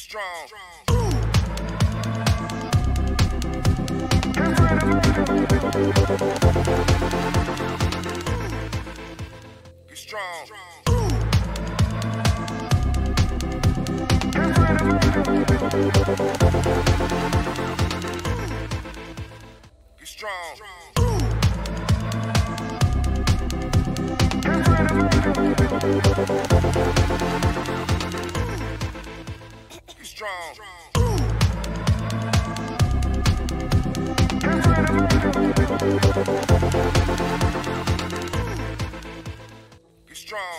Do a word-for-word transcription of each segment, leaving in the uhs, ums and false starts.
strong. Get strong. Get strong. Get strong. Get strong.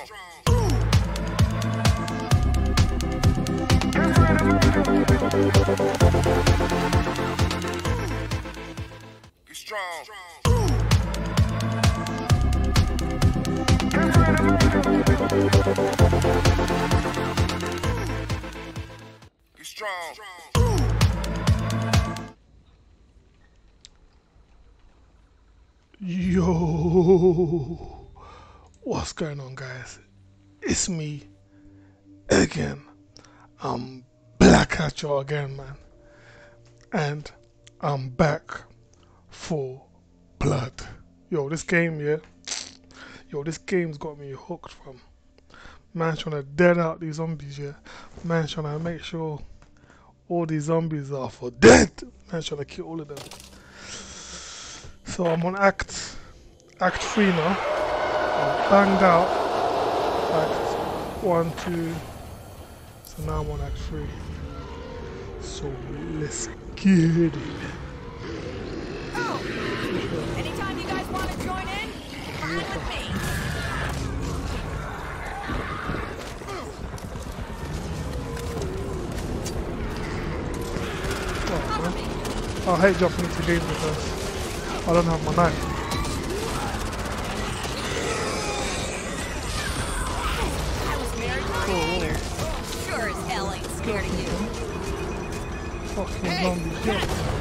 Get strong. Get strong. Yo, what's going on, guys? It's me again. I'm back at you again, man, and I'm back for blood. Yo, this game, yeah. Yo, this game's got me hooked, from man trying to dead out these zombies, yeah. Man trying to make sure all these zombies are for dead. Man trying to kill all of them. So I'm on act act three now. I'm banged out act one, two. So now I'm on act three. So let's get it. Oh, anytime you guys want to join in, fine with me. Oh, man. I hate jumping into games because I don't have my knife. I was married for eight years. Sure as hell ain't scared of you. Fucking zombies, yeah.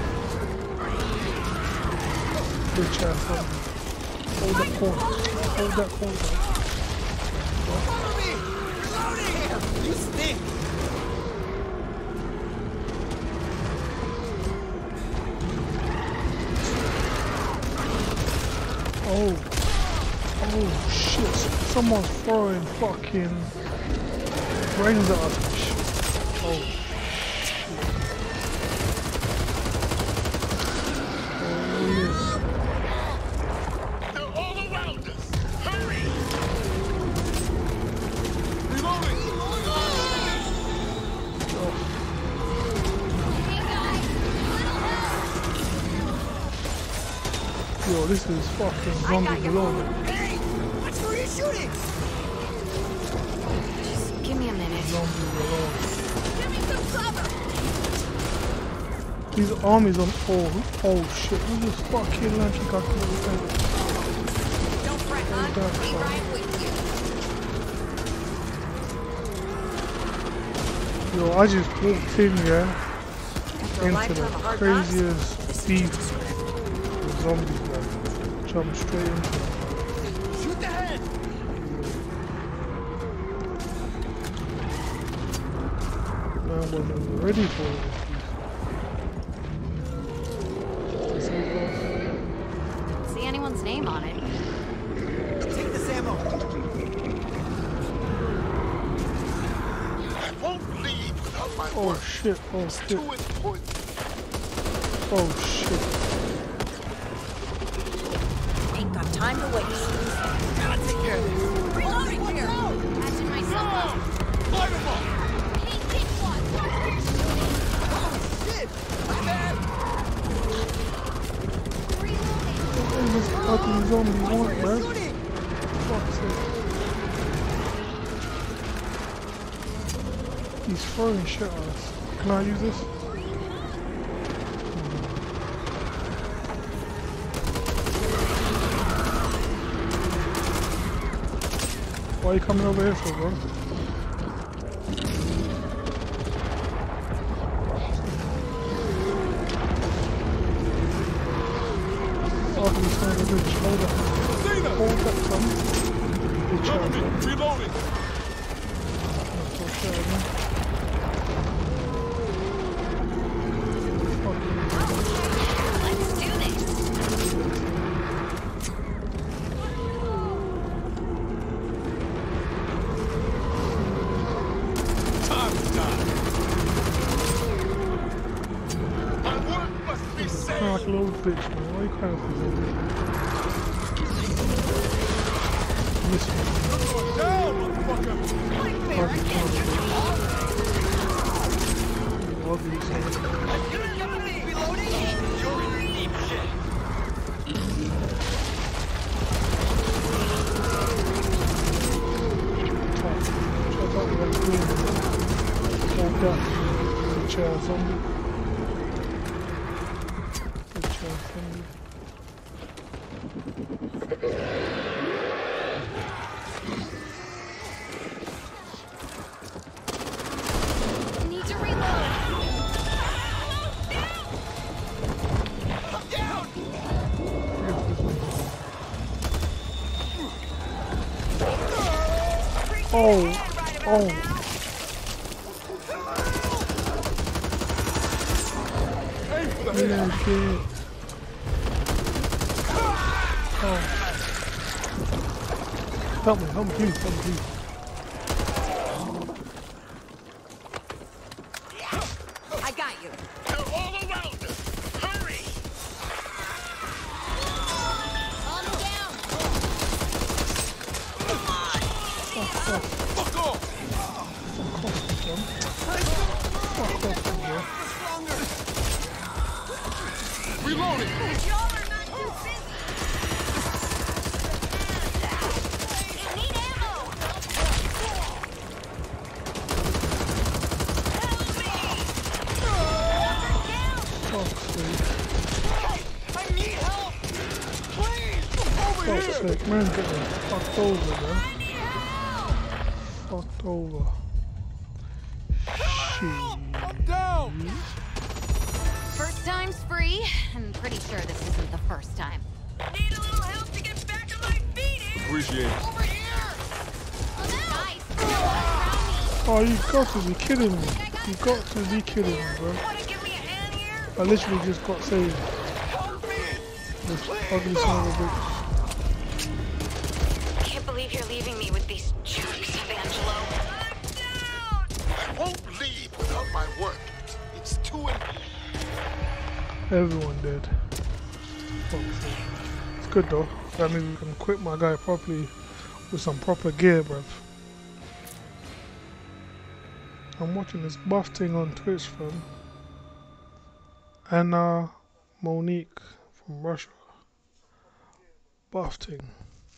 Bitch ass zombies. Hold that corner. Hold that corner. Follow me! Reloading! You stink! Oh. Oh shit. Someone's throwing fucking brains at us. Oh. Yo, this is fucking zombie below me. Hey! Watch where you're shooting! Just give me a minute. Zombie below. Give me some cover! These armies on. Oh, oh shit. Who's this fucking lanky guy coming with me? Don't fret, hon. that's Be fine. right with you. Yo, I just walked in, yeah, After a into lifetime the of hard knocks, craziest this is beef just with zombies, man. Jump straight into it. Shoot the head! Man wasn't ready for it. Let's go. see anyone's name on it. Take this ammo! I won't leave without my Oh work. shit, oh It's shit, too important. oh shit. Ain't got time to waste. Gotta take care of this! Reloading here! Patching myself up. Light him up! Hey, pick one! Shit! My bad! What is this fucking zombie want, man? Shooting! Fuck's sake. He's throwing shit at us. Can I use this? Why are you coming over here for, bro? Oh, he's trying to reach. Hold up. Hold up, son. Good shot, bro. Reloading. That's so shit, man. slow bitch, man. Why are you crying for that? Listen. Down, motherfucker! Ugly son. Reloading? You're in deep shit. Check out that green. Hold that. Good chair zombie. Good chair zombie. Need to reload. I'm down! Oh, oh. Yeah, shit. Oh. Help me, help me, please, help me, please. I got you. They're all around us. Hurry! Calm down. Fuck off, Fuck off! fuck off, bro. Fuck off, bro. Reloading! Y'all are not too busy. Need ammo. Help me. Down. Fuck's sake. I need help! Please! Over Fuck's here! sake, man, get me fucked over, bro. I need help. Fucked over. Shit. I'm down! First time's free. I'm pretty sure this isn't the first time. Need a little help to get back on my feet here. Appreciate it. Over here. Guys, no one around me. Oh, you got to be kidding me. You got to be kidding me, bro. Wanna give me a hand here? I literally just got saved. Help me! This ugly son of a bitch. Can't believe you're leaving me with these jerks, Evangelo. I'm down. I won't leave without my work. It's too important. Everyone dead. Fuck's sake. It's good though. That means we can equip my guy properly with some proper gear, bruv. I'm watching this buff thing on Twitch, fam. Anna Monique from Russia. Buff thing.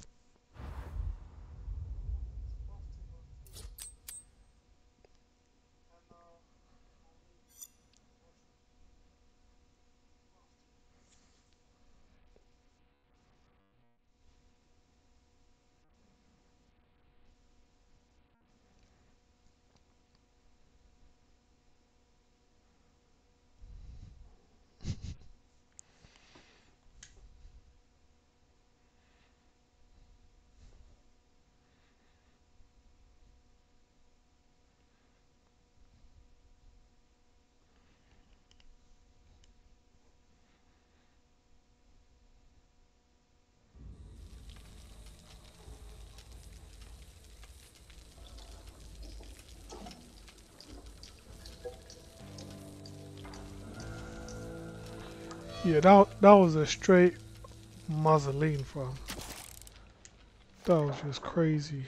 Yeah, that that was a straight mausoleum, fam. That was just crazy.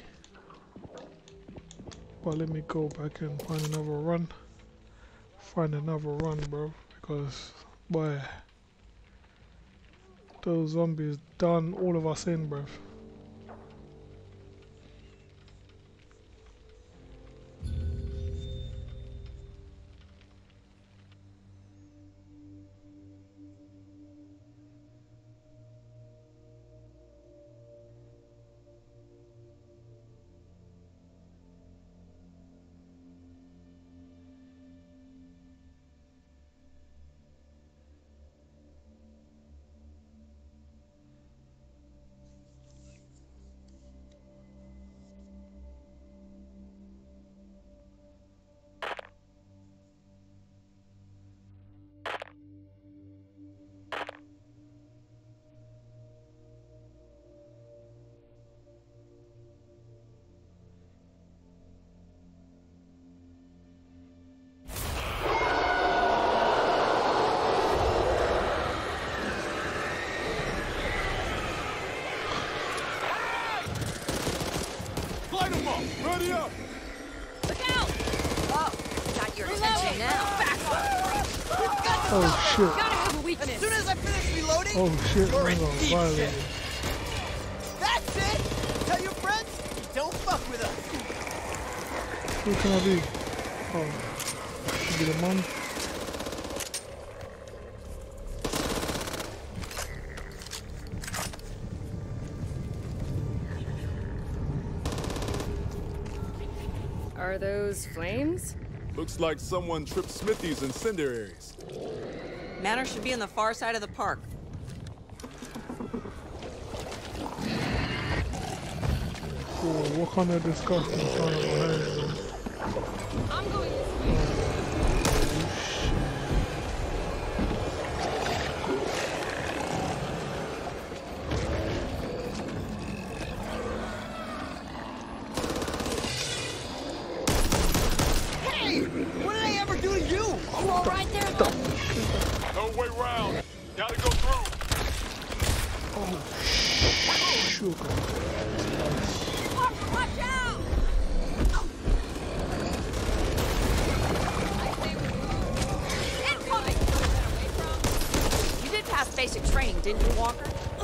But let me go back and find another run. Find another run, bro. Because, boy, those zombies done all of us in, bro. Buddy up! Look out! Oh, got your attention now. Back up! Oh shit. Gotta have a weakness. As soon as I finish reloading, Oh shit, you're I'm in gonna deep violate shit. it. That's it! Tell your friends, don't fuck with us. Who can I be? Oh, be the mom. Are those flames? Looks like someone tripped Smithy's incendiaries. Manor should be on the far side of the park. Oh, what kind of disgusting sound of my hands? I'm going this way. Hey! What did I ever do to you? You all right there? No way round. Gotta go through. Sugar. Walker, watch out! Incoming! You did pass basic training, didn't you, Walker?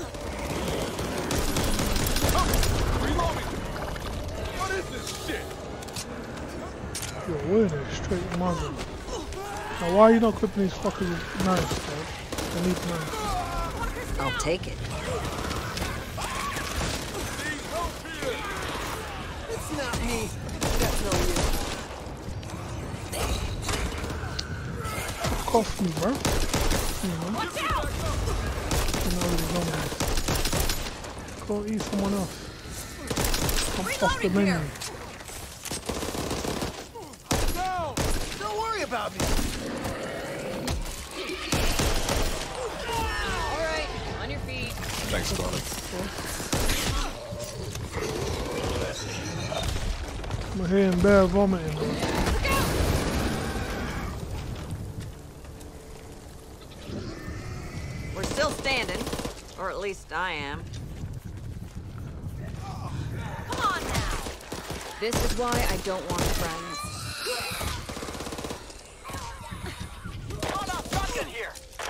Reloading. What is this shit? Yo, where they straight mother? Now why you not clipping these fuckers with knives, bro? I need knives. I'll take it. It's not me. Definitely you. Fuck off me, bro. You know, Watch out! you already know this. Go eat someone else. Come off the menu. Down. Don't worry about me. All right, on your feet. Thanks, Scarlet. I'm hearing bad vomiting, bro. We're still standing. Or at least I am. Come on now. This is why I don't want friends. Hold up, shotgun here.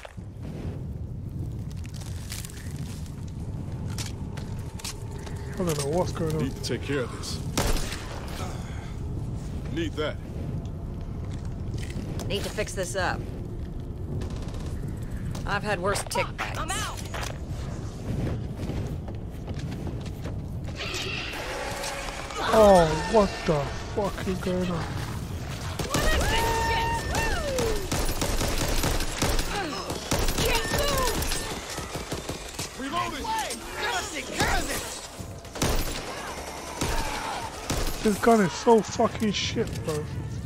I don't know what's going on. Need to take care of this. Need that. Need to fix this up. I've had worse tick bites. I'm out. Oh, what the fuck is going on? What is this shit? Can't move. Reloading. Gotta take care of this. This gun is so fucking shit, bro.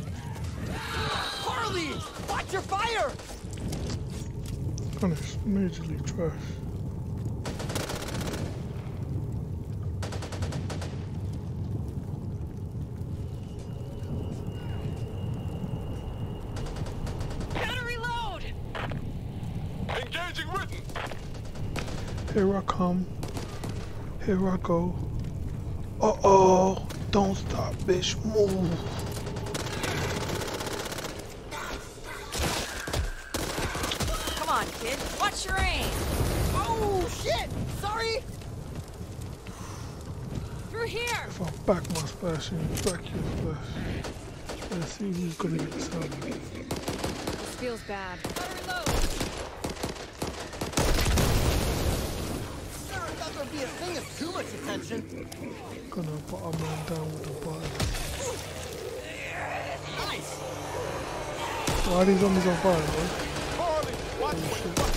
Harley, watch your fire. This gun is majorly trash. Gotta reload. Engaging written. Here I come. Here I go. Uh-oh. Don't stop, bitch. Move. Come on, kid. Watch your aim. Oh, shit. Sorry. Through here. If I back my splash and back your splash. Let's see who's gonna get some. This feels bad. Gotta reload. Never thought there'd be a thing of too much attention. Gonna put a man down with the body. Nice. Why are these zombies on fire, bro? Harley, watch Oh, what shit. you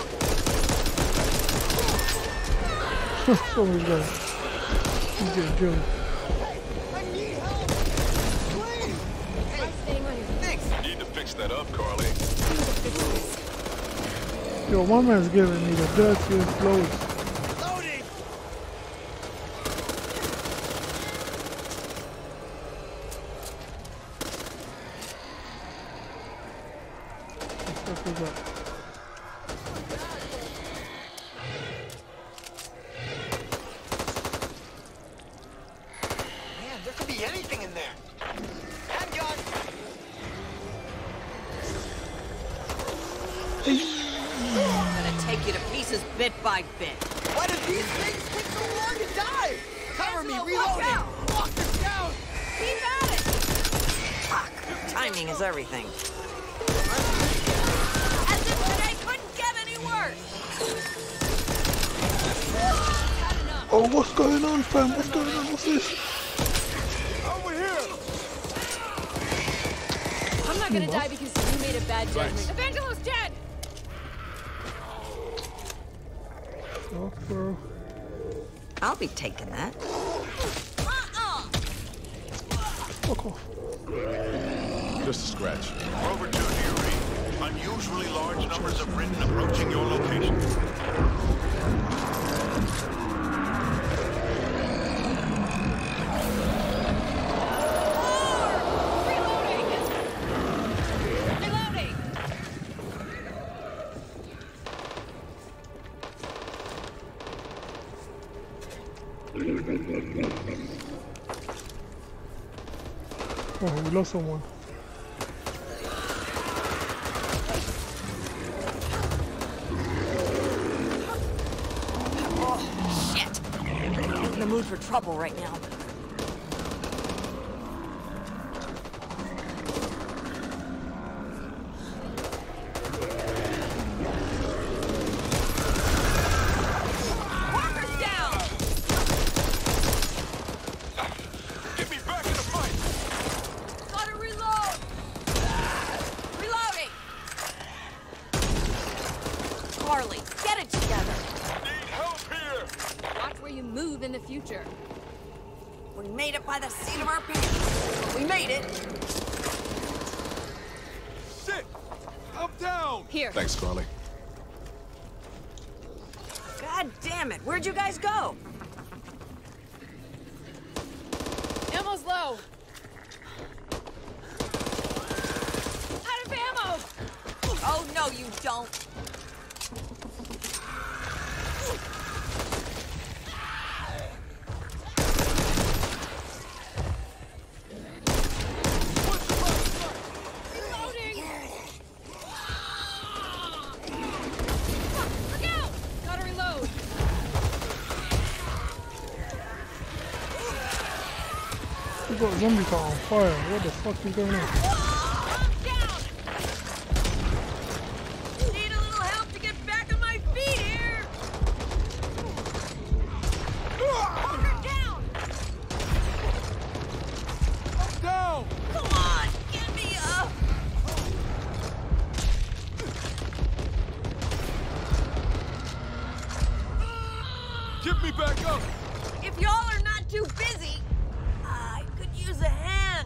fucking fire. Somebody's got it. He's getting killed. I need help. Please. Hey, Staying on your thanks. Need to fix that up, Carly. Yo, my man's giving me the dirtiest blows. Loading. What the fuck is that? Man, there could be anything pieces bit by bit. Why do these things take so long to die? Cover me, Angela, watch reloading! out! Lock this down! Keep at it! Fuck. Timing is everything. As if today couldn't get any worse! Oh, what's going on, fam? What's going on? What's this? Over here! I'm not gonna die because you made a bad judgment. Evangelo's dead! Oh, bro. I'll be taking that. Uh-uh! Fuck off. Just a scratch. Rover two, do you read? Unusually large numbers of Britain approaching your location. Oh, we lost someone. Oh, shit! I'm in the mood for trouble right now. Walker's down! Get me back in the fight! Gotta reload! Reloading! Carly, get it together! Need help here! Watch where you move in the future. We made it by the seat of our pants. We made it! Shit! I'm down! Here. Thanks, Carly. God damn it, where'd you guys go? Ammo's low. Out of ammo! Oh, no, you don't. Reloading! Look out! Gotta reload. We got zombie car on fire. What the fuck is going on? I'm down! Need a little help to get back on my feet here! Walker down! I'm down! Come on, get me up! Get me back up! If y'all are not too busy, I could use a hand.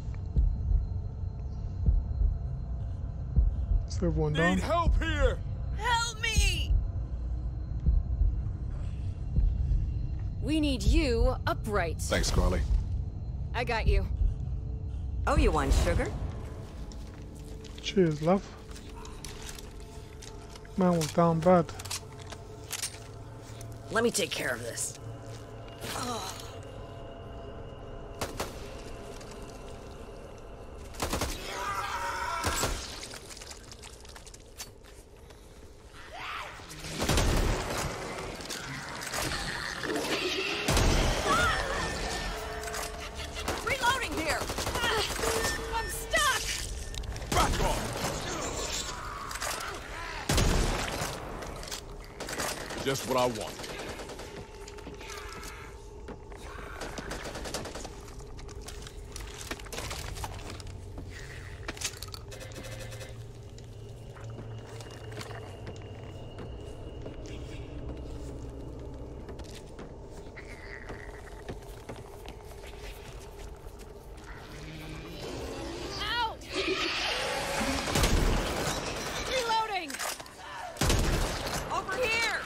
Is everyone down? Need help here! Help me! We need you upright. Thanks, Carly. I got you. Oh, you want sugar? Cheers, love. Man was down bad. Let me take care of this. Reloading here! I'm stuck! Back off! Just what I want. Out! Reloading! Over here!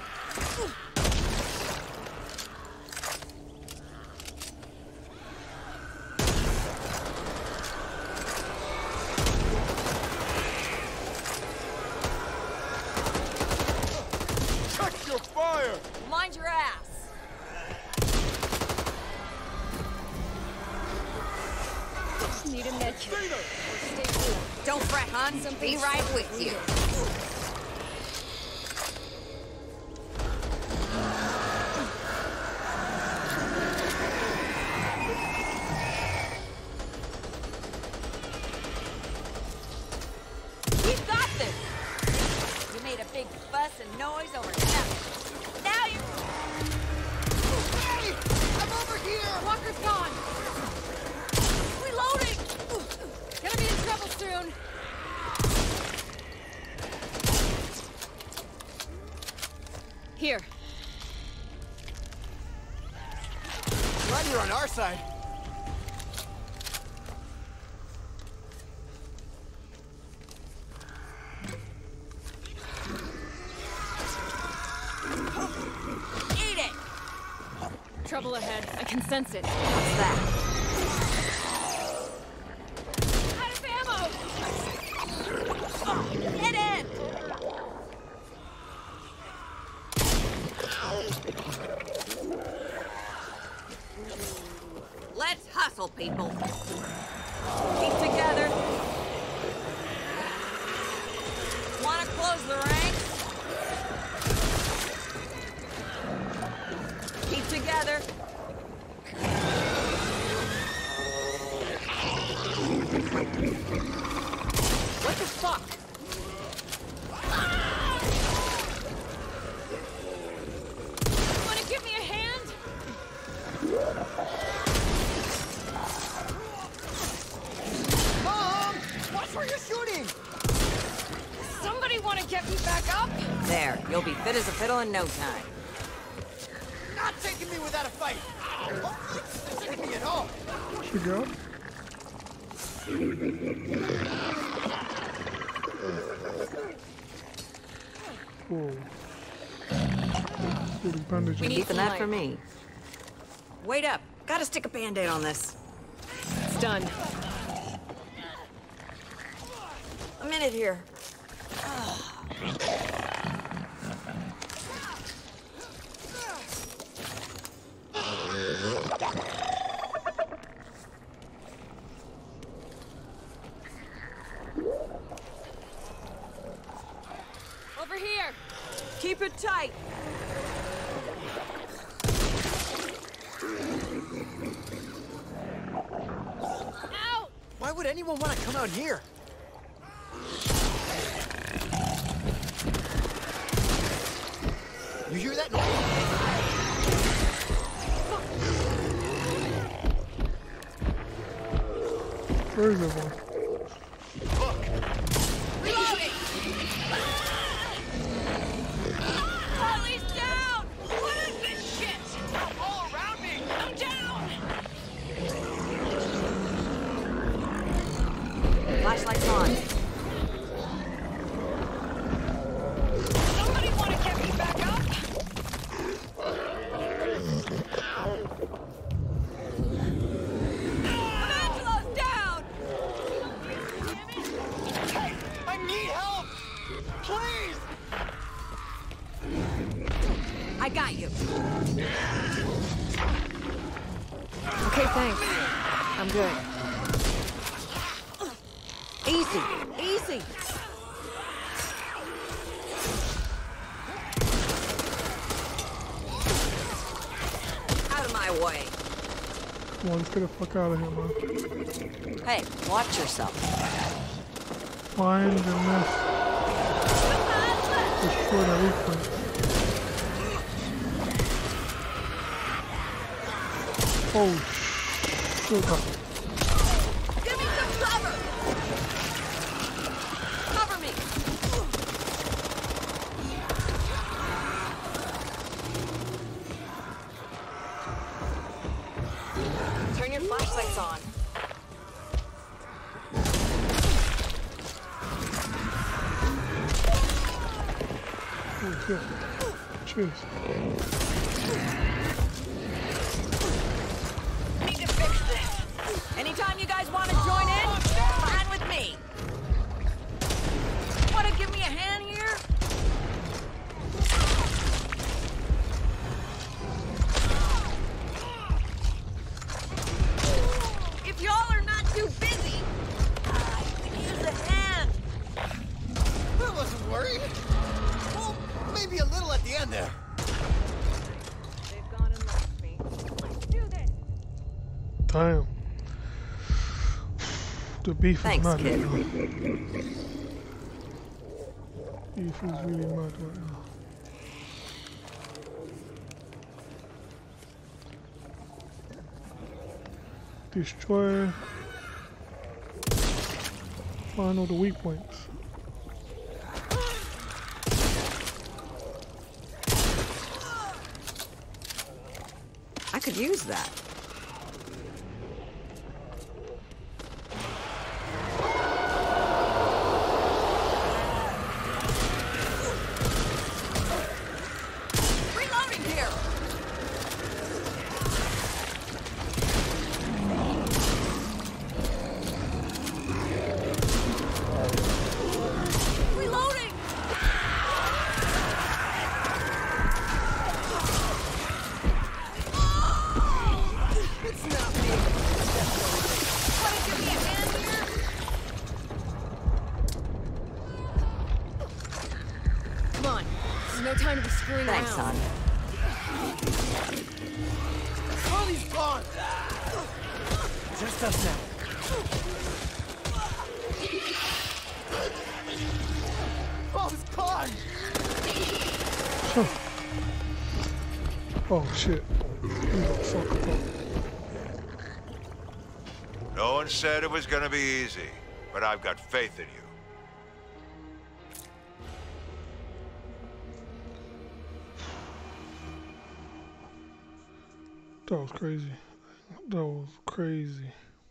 Check your fire! Mind your ass! Need a med kit. Cena! Stay cool. Don't fret, hon. Be right with you. and noise over nothing. Now you... Hey! I'm over here! Walker's gone. Reloading! Gonna be in trouble soon. Here. Glad you're on our side. Eat it! Trouble ahead. I can sense it. What's that? Out of ammo! Oh, get in! Let's hustle, people. Keep together. Wanna close the ranks? Keep together. What the fuck? Wanna give me a hand? Mom! Watch where you're shooting! Somebody wanna get me back up? There, you'll be fit as a fiddle in no time. Not taking me without a fight! Don't take me at all! She go. Whoa. Putting bandages. We need Keeping some that light. for me. Wait up. Gotta stick a band-aid on this. It's done. A minute here. Over here. Keep it tight. Out! Why would anyone want to come out here? You hear that noise? Where is everyone? Reloading! Harley's down! What is this shit? All around me! I'm down! Flashlight's on. Somebody wanna get me back up? Angelo's down! Hey! I need help! Please! I got you. Okay, thanks. I'm good. Easy. Easy. Out of my way. Come on, let's get the fuck out of here, man. Hey, watch yourself. Find the nest. Destroy the replay. Oh, shit. Give me some cover. Cover me. Turn your flashlights on. Oh, shit. Cheers. Need to fix this. Anytime you guys want to join in, fine with me. Want to give me a hand here? If y'all are not too busy, I could use a hand. I wasn't worried. Well, maybe a little at the end there. They've gone and left me. Let's do this. Damn. The beef Thanks, is mad kid. right now. Beef is really mad right now. Destroy. Find all the weak points. I could use that. Reloading here. Reloading. It's not me. Wanna give me a hand here? Come on. There's no time to be screwing Thanks, around. son. Charlie's gone! Just us now. Bob's gone! Oh shit. We got fucked up. No one said it was gonna be easy, but I've got faith in you. That was crazy. That was crazy.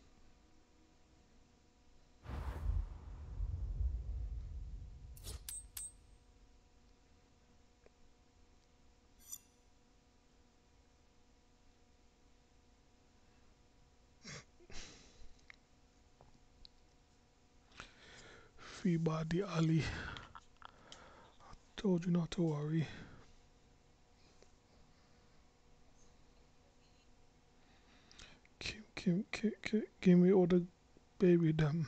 Free body Ali. I told you not to worry. Kim, Kim, Kim, Kim, give me all the baby them.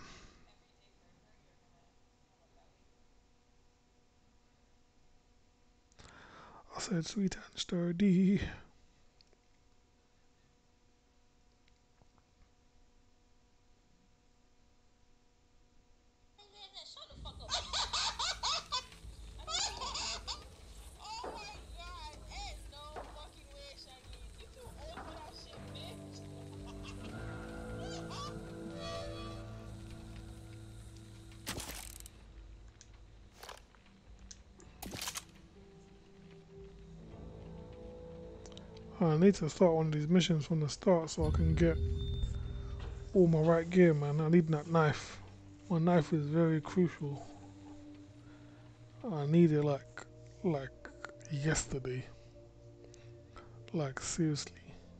I said sweet and sturdy. I need to start one of these missions from the start so I can get all my right gear, man. I need that knife. My knife is very crucial. I need it like, like yesterday. Like seriously.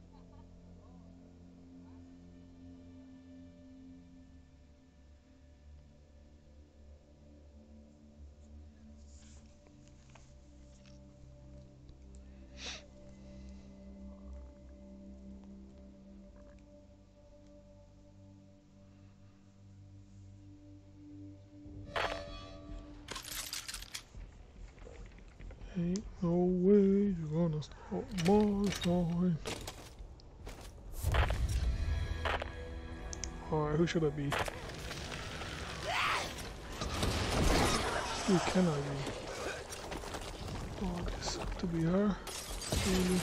Ain't no way you're gonna stop my shine. Alright, who should I be? Who can I be? Oh, this has to be her. Really?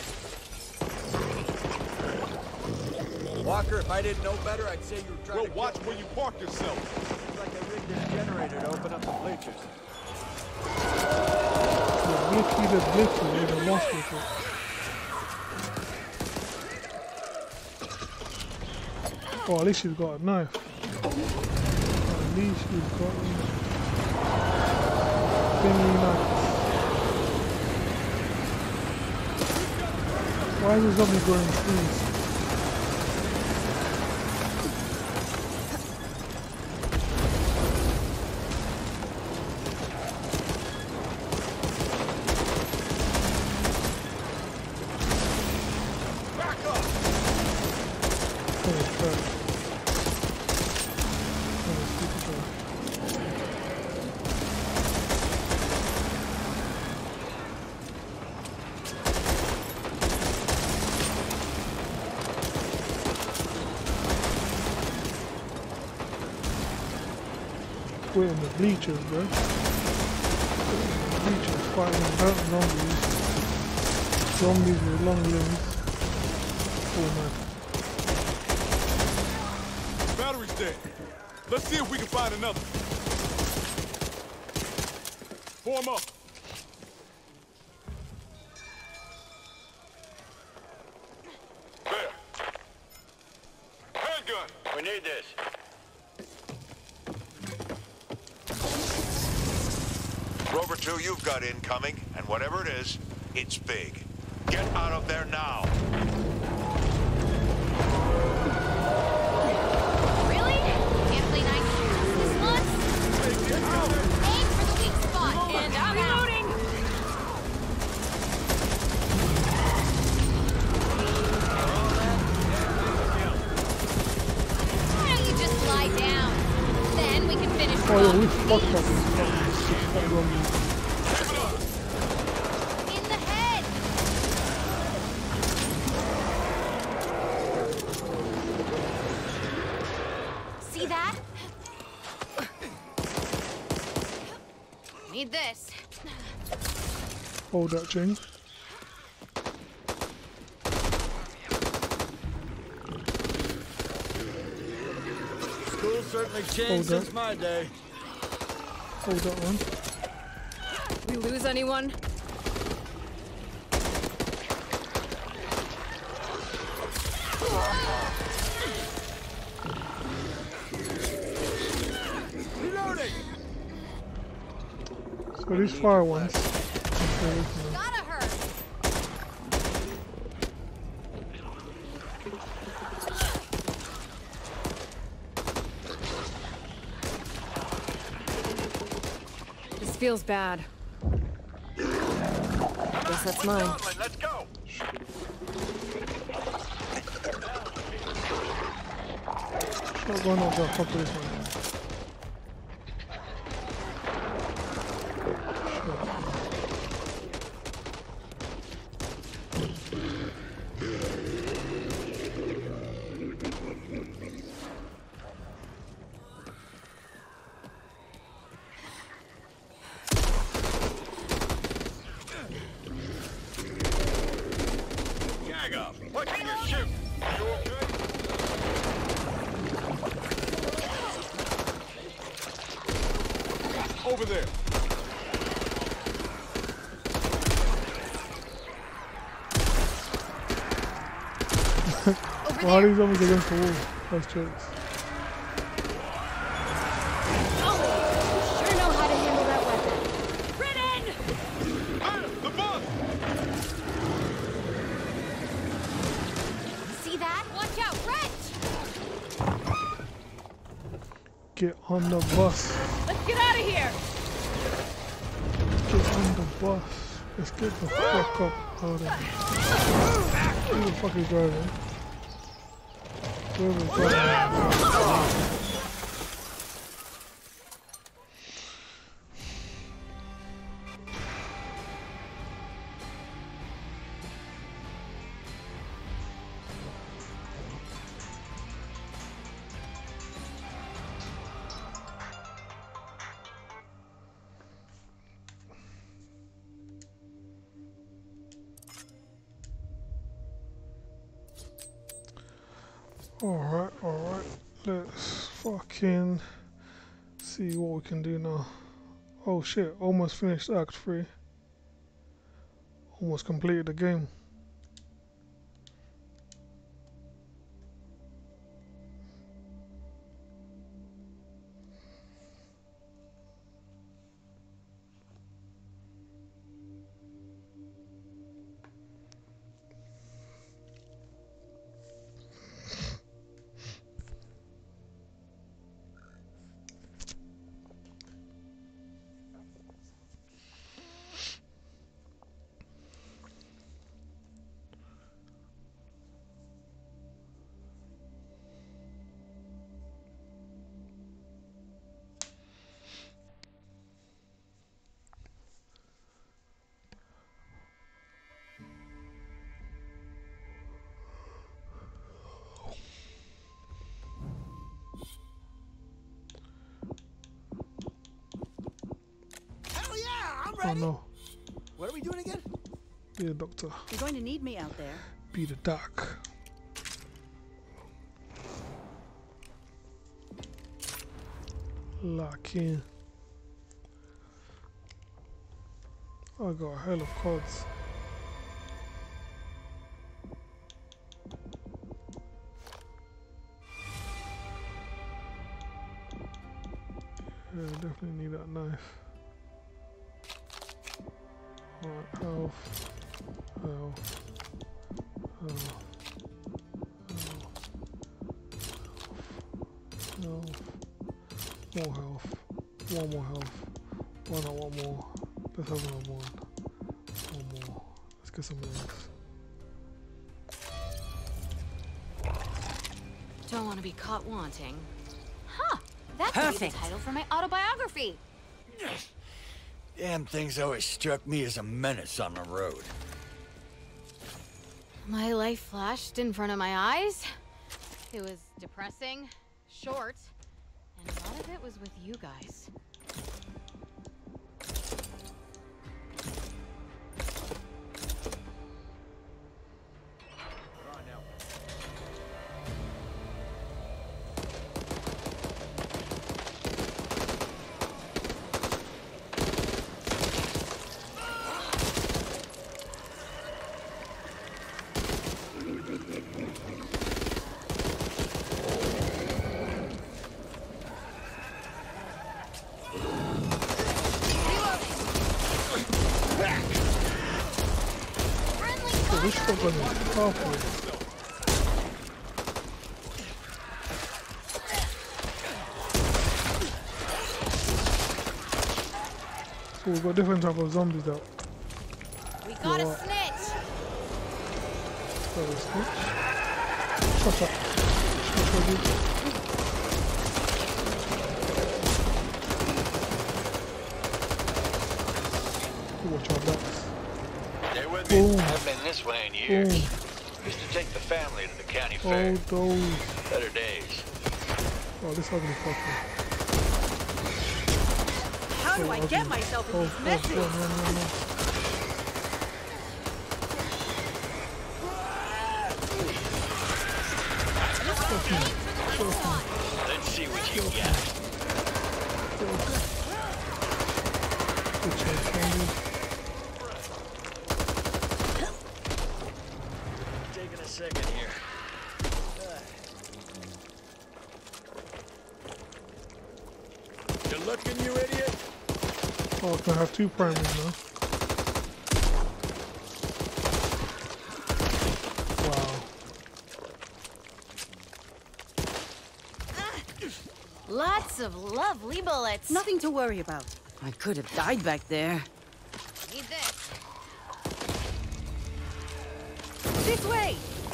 Walker, if I didn't know better, I'd say you were trying Well, to watch where you park yourself. It's like I rigged this generator to open up the bleachers. Glitchy the glitchy, they the lost with it. Oh, at least she's got a knife. At least she's got a thingy knife. Why is the zombie growing trees? We're in the bleachers, bro. We're in the bleachers fighting hurt zombies. Zombies with long limbs. Oh man. dead. Let's see if we can find another. Form up. There. Handgun. We need this. Rover two, you've got incoming, and whatever it is, it's big. Get out of there now. Really? Can't play nice this once? Aim for the weak spot, and I'm reloading! Why don't you just lie down? Then we can finish Oh, yeah, we off fucked these. up this fucking shit. In the head! See that? Need this. Hold that chain. School certainly Hold changed up. since my day. Hold that one. We lose anyone? Reloading! So these fire ones. Okay, listen. Gotta hurt. This feels bad. Guess that's mine. Gauntlet, let's go. Shotgun or the fuck this one. Jag up. Watching your ship. You okay? Over there. Over Why are there. these zombies against the wall? That's jokes. Sure know how to handle that weapon. Brennan! There, the bus! See that? Watch out, Wrench! Get on the bus. Let's get out of here! Get on the bus. Let's get the fuck up out of here. Who the fuck is driving? Whoever's driving. Alright, alright. Let's fucking see what we can do now. Oh shit, almost finished Act three. Almost completed the game. Hell yeah, I'm Oh ready! no. What are we doing again? Be a doctor. You're going to need me out there. Be the doc. Lock in. I got a hell of cards. Yeah, definitely need that knife. Alright, health, health, health, health, health, more health, one more health, one or one more, let's have another one, one more, let's get some eggs. Don't want to be caught wanting. Huh, that could be the Perfect. title for my autobiography. Damn things always struck me as a menace on the road. My life flashed in front of my eyes. It was depressing, short, and a lot of it was with you guys. So this shotgun is powerful. So we've got different type of zombies out. We got a What? snitch! So the switch. Shut up. Shut up, dude. Watch our backs. Stay with me. Boom. Haven't been this way in years. Boom. Used to take the family to the county fair. Oh, those. Better days. Oh, this ugly fucker. How do Oh, I ugly. get myself in Oh, these oh, messes? no, no, no, no. Let's see what you got. Good chance, Andy. Taking a second here. You looking, you idiot? Oh, I can have two primaries now. Wow. Lots of lovely bullets. Nothing to worry about. I could have died back there. Need this. This way!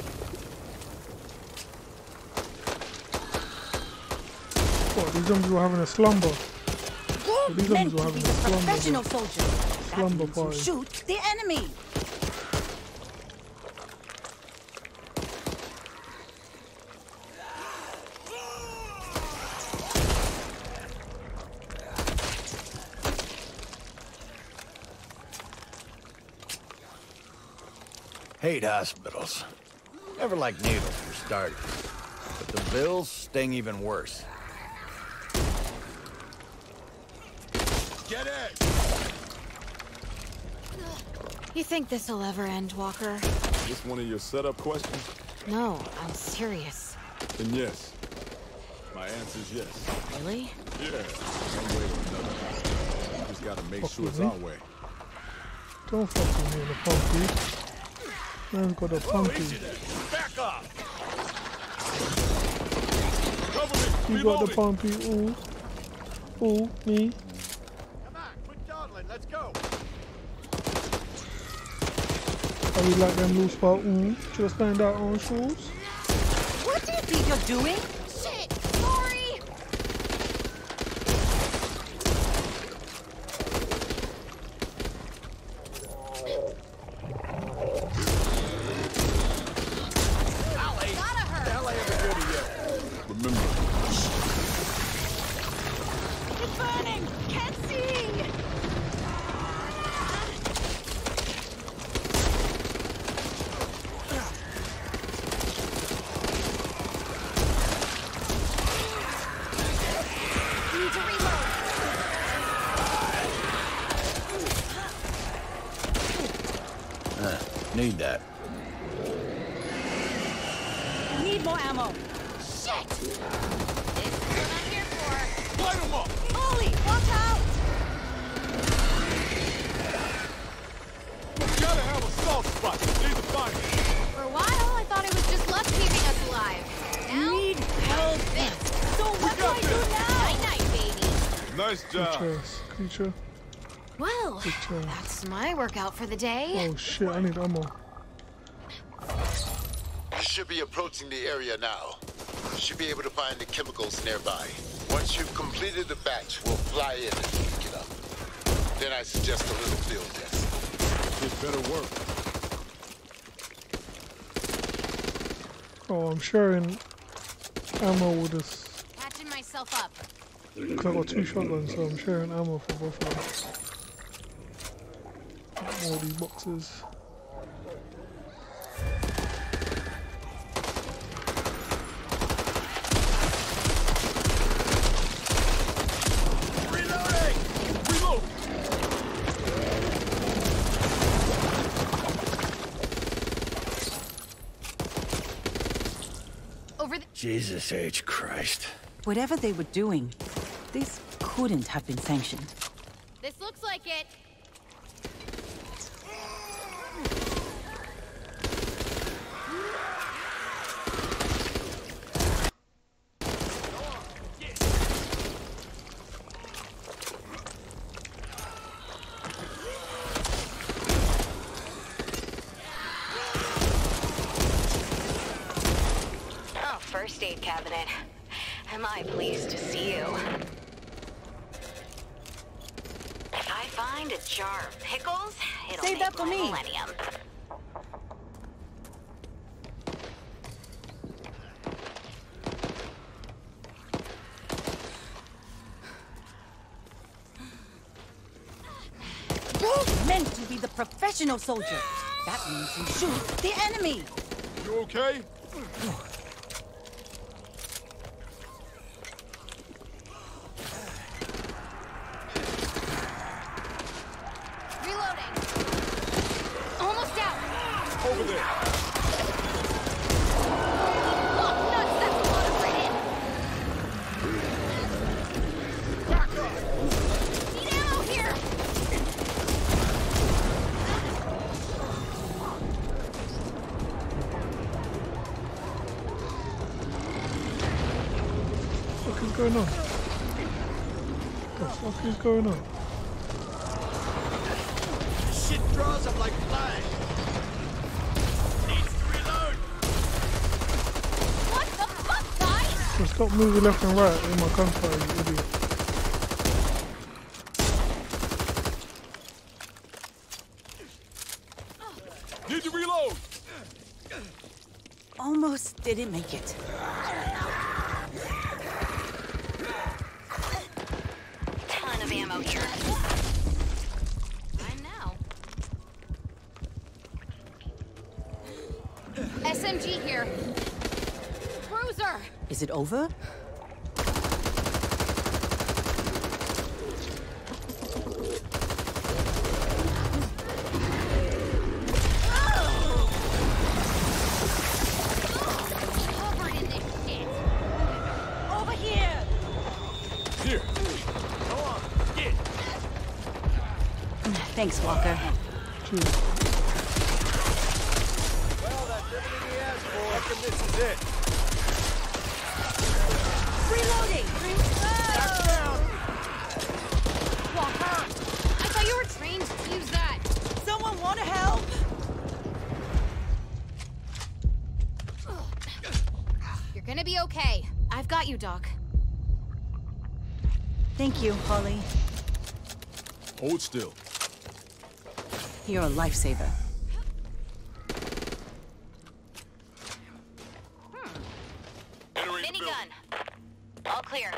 What, these zombies were having a slumber. You're these meant zombies were to be having the a slumber. professional soldier. That Slumber means you party. shoot the enemy. Hate hospitals. Never liked needles for starters. But the bills sting even worse. Get it! You think this'll ever end, Walker? This one of your setup questions? No, I'm serious. Then yes. My answer's yes. Really? Yeah, one way or another. We just gotta make Fuck sure with it's me. our way. Don't fuck with me in the pumpy. Man's got a pumpy. Back up! Cover me! You got the Reloading! pumpy. Ooh. Ooh, me. Come on, quit dawdling. Let's go. How you like them loose spot? Ooh. Just stand out on shoes. What do you think you're doing? Shit! Sorry! Gotta hurt! Remember, It's burning! Can't see! to reload. Uh, need that. Need more ammo. Shit! This is what I'm here for. Light him up! Holy, watch out! Gotta have a soft spot. Need to find it. For a while, I thought it was just luck keeping us alive. Now, Need help. this. So what do I got do this. now? Night night, baby. Nice job. Creatures, creature. Well, Creature. that's my workout for the day. Oh shit, I need ammo. You should be approaching the area now. You should be able to find the chemicals nearby. Once you've completed the batch, we'll fly in and pick it up. Then I suggest a little field test. It better work. Oh, I'm sharing ammo with this. Patching myself up. Cause I got two shotguns, so I'm sharing ammo for both of them. All these boxes. Reloading! Reload! Over the. Jesus H. Christ. Whatever they were doing, this couldn't have been sanctioned. This looks like it. Oh, first aid cabinet. Am I pleased to see you? If I find a jar of pickles, it'll Save make that for my me. millennium. You're meant to be the professional soldier. That means you shoot the enemy. You okay? Reloading. Almost out. Over there. Oh, nuts! That's a lot of Britain. Need ammo here. What is going on? What the fuck is going on? Shit draws up like flies. Needs to reload. What the fuck, guys? So stop moving left and right in my gunfire, you idiot. Need to reload. Almost didn't make it. Ton of ammo here. Time now. S M G here. Cruiser. Is it over? Covered in this shit. Over here! Here. Go on. Get. Thanks, Walker. Cheers. Well, that's everything he asked for. I reckon this is it. Reloading! Walker. I thought you were trained to use that. Someone want to help? You're gonna be okay. I've got you, Doc. Thank you, Holly. Hold still. You're a lifesaver. Entering the building. Minigun. All clear.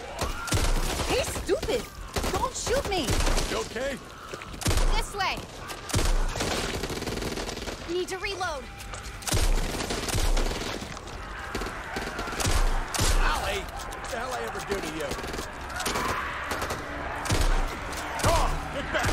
Hey, stupid! Don't shoot me! You okay? This way. Need to reload. Allie, what the hell I ever do to you? Come on, get back!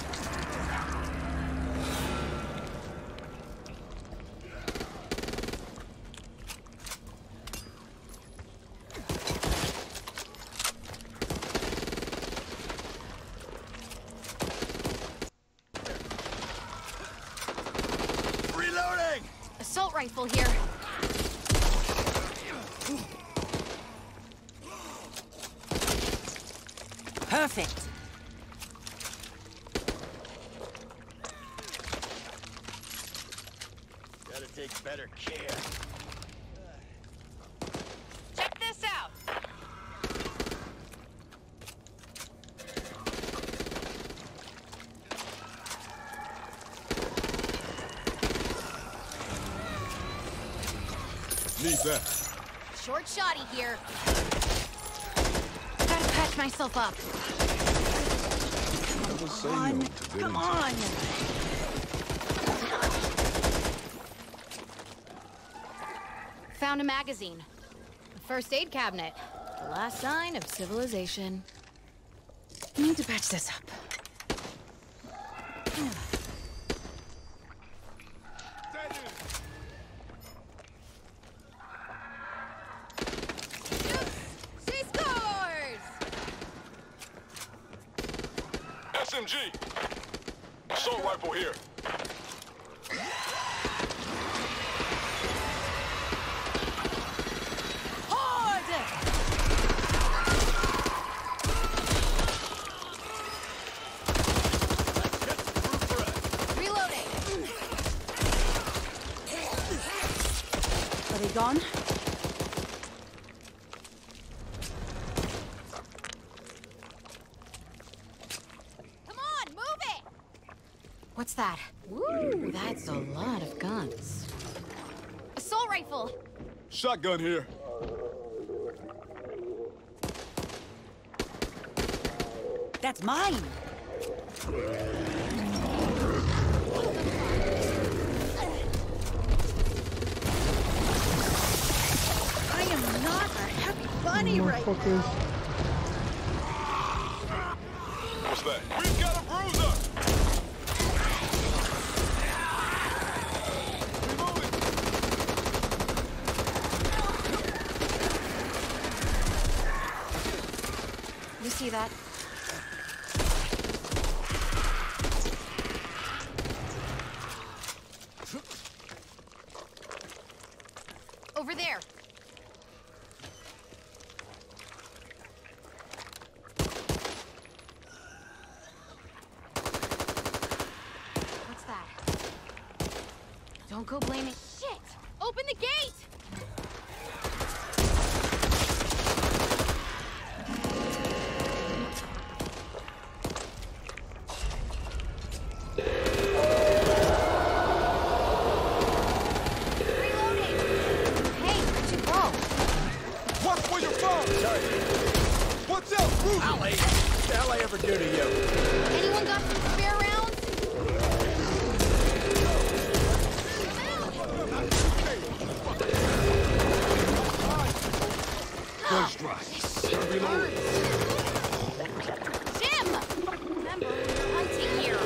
Reloading! Assault rifle here. Perfect. Gotta take better care. Check this out. Need that. Short shotty here. Gotta patch myself up. Never say Come on. no to good Come intentions. on. Found a magazine. A first aid cabinet. The last sign of civilization. Need to patch this up. She scores! S M G! Assault rifle here. Reloading. Are they gone? Come on, move it! What's that? Woo, that's a lot of guns. Assault rifle! Shotgun here. That's mine. I am not a happy bunny right now. Motherfuckers. What's that? We've got a bruiser! Reloading! You see that? Over there. What's that? Don't go blaming. Shit! Open the gate! Reloading! Hey, where'd you go? Watch where you're from! What's up, Ruby? Allie, what the hell I ever do to you? Anyone got some spare rounds? First strike. Reload. Jim! Remember, we're hunting here.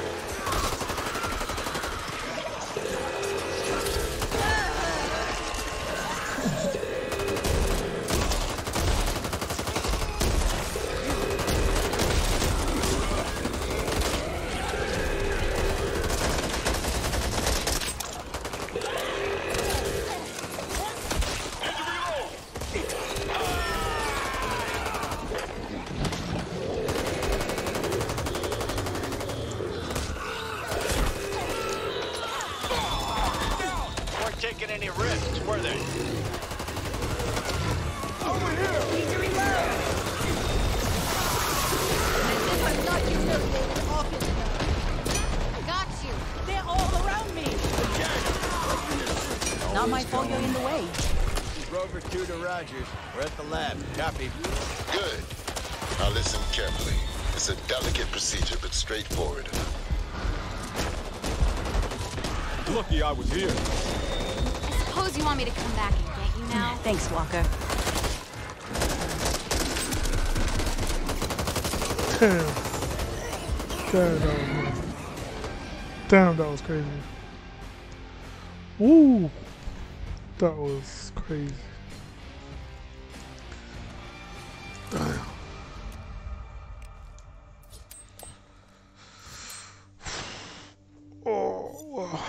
Weren't taking any risks, were they? Over here! Need to reload. I'm not humiliated often enough. Got you. They're all around me. Not my fault you're in the way. Rover two to Rogers. We're at the lab. Copy. Good. Now listen carefully. It's a delicate procedure, but straightforward enough. Lucky I was here. I suppose you want me to come back and get you now? Thanks, Walker. Damn. Damn, that was nice. Damn, that was crazy. Woo! That was crazy. Damn. Oh, wow.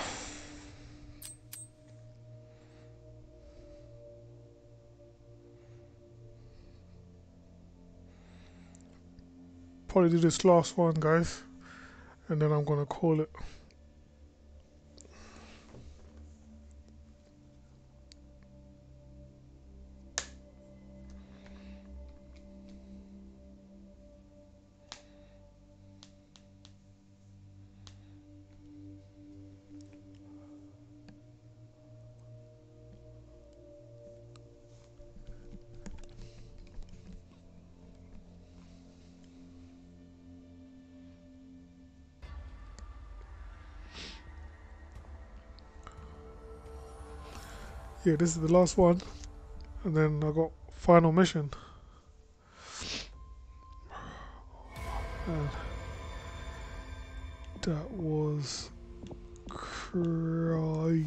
Probably do this last one, guys, and then I'm gonna call it. Yeah, this is the last one, and then I got final mission. And that was crazy.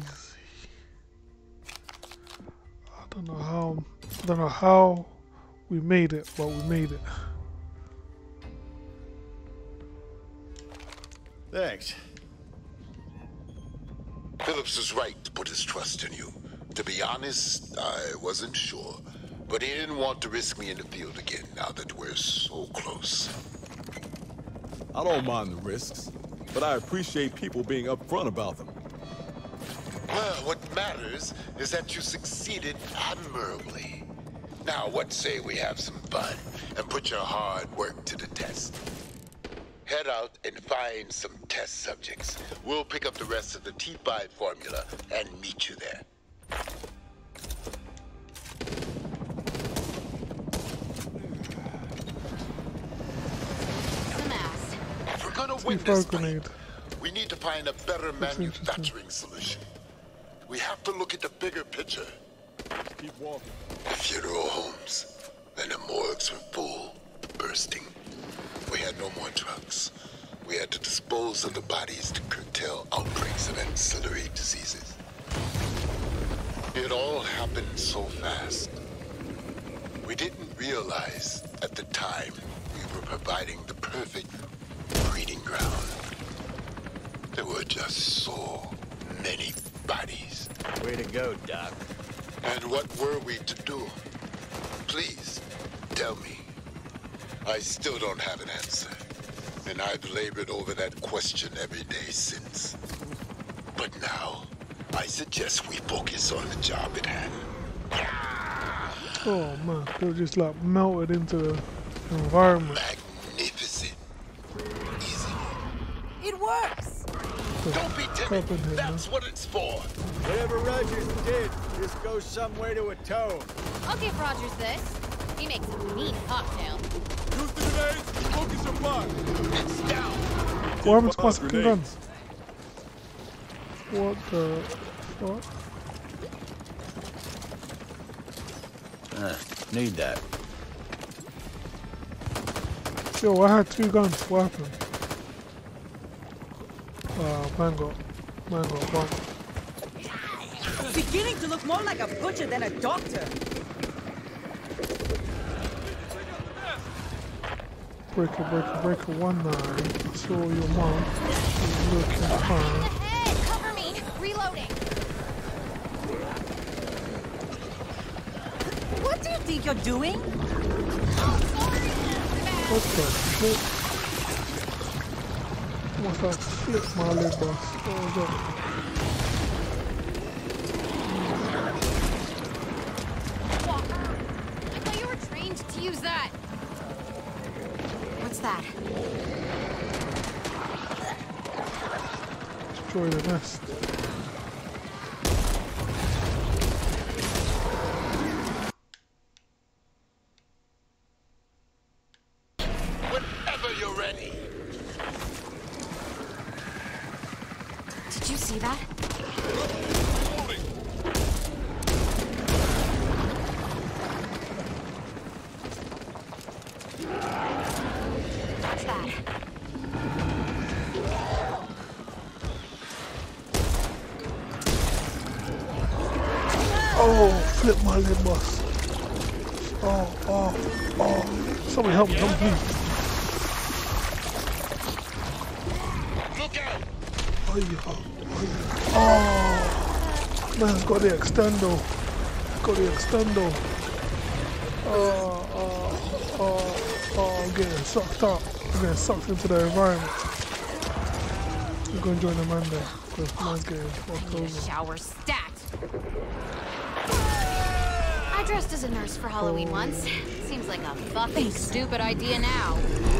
I don't know how. I don't know how we made it, but we made it. Thanks. Phillips was right to put his trust in you. To be honest, I wasn't sure. But he didn't want to risk me in the field again now that we're so close. I don't mind the risks, but I appreciate people being upfront about them. Well, what matters is that you succeeded admirably. Now, what say we have some fun and put your hard work to the test? Head out and find some test subjects. We'll pick up the rest of the T five formula and meet you there. Some ass. If we're gonna T win five this grenade. fight, we need to find a better manufacturing solution. We have to look at the bigger picture. Keep walking. The funeral homes and the morgues were full, bursting. We had no more trucks. We had to dispose of the bodies to curtail outbreaks of ancillary diseases. It all happened so fast. We didn't realize at the time we were providing the perfect breeding ground. There were just so many bodies. Way to go, Doc. And what were we to do? Please, tell me. I still don't have an answer. And I've labored over that question every day since. But now, I suggest we focus on the job at hand. Oh man, they were just like melted into the environment. Magnificent. Easy. It works! Don't be timid. That's what it's for. Whatever Rogers did, just goes somewhere to atone. I'll give Rogers this. He makes a mean cocktail. Use the grenades, focus your fire. It's down. What happened to my second gun? What the fuck? Uh, need that. Yo, I had two guns. What happened? Uh, man got, man got one. Beginning to look more like a butcher than a doctor. Breaker, breaker, breaker, one nine. I saw your mom. She's looking fine. Ahead! Cover me! Reloading! What do you think you're doing? What the shit? Almost like flip my leg boss. What was that? Walker! I thought you were trained to use that. What's that? Destroy the nest. Whenever you're ready. Did you see that? What's that? Oh, flip my lid, boss. Oh, oh, oh. Somebody help me, help me, please. Look out! Oh, yeah. Oh, yeah. Oh, man, got the extendo. Got the extendo. Oh, oh, oh, oh, I'm getting sucked up. I'm getting sucked into the environment. I'm going to join the man there, because man's getting fucked Need a over. shower stat. I dressed as a nurse for Halloween once. Seems like a fucking stupid idea now.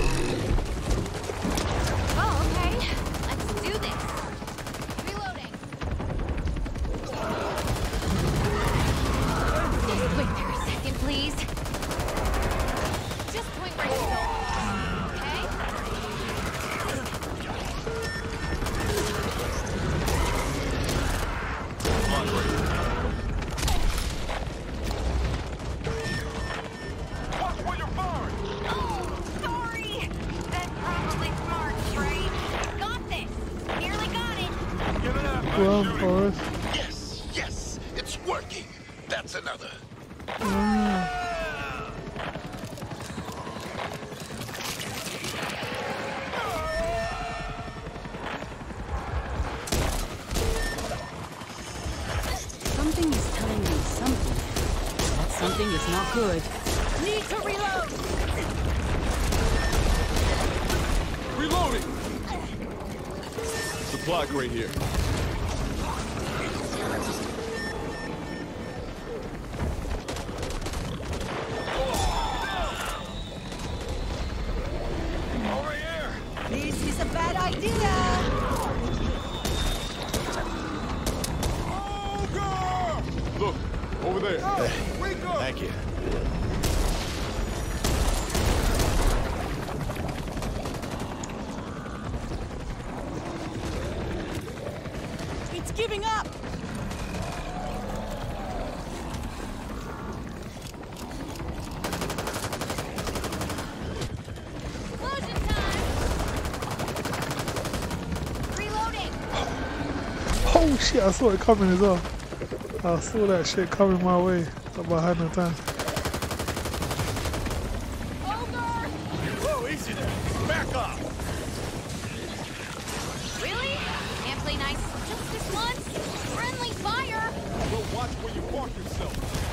Oh, okay. Let's do this. Reloading. Wait there a second, please. Just point where you go. Okay? Sorry! That's probably smart, right? Got this! Nearly got it! Well, Forrest. Yes, yes, it's working. That's another. Something is telling me something. That something is not good. Need to reload! Reloading! Supply crate here. Over here! This is a bad idea! Look, over there. Thank you. It's giving up! Explosion time! Reloading! Oh shit, I saw it coming as well. I saw that shit coming my way. But I had no time. Whoa, easy there. Back off. Really? Can't play nice just this once? Friendly fire! Well, watch where you park yourself.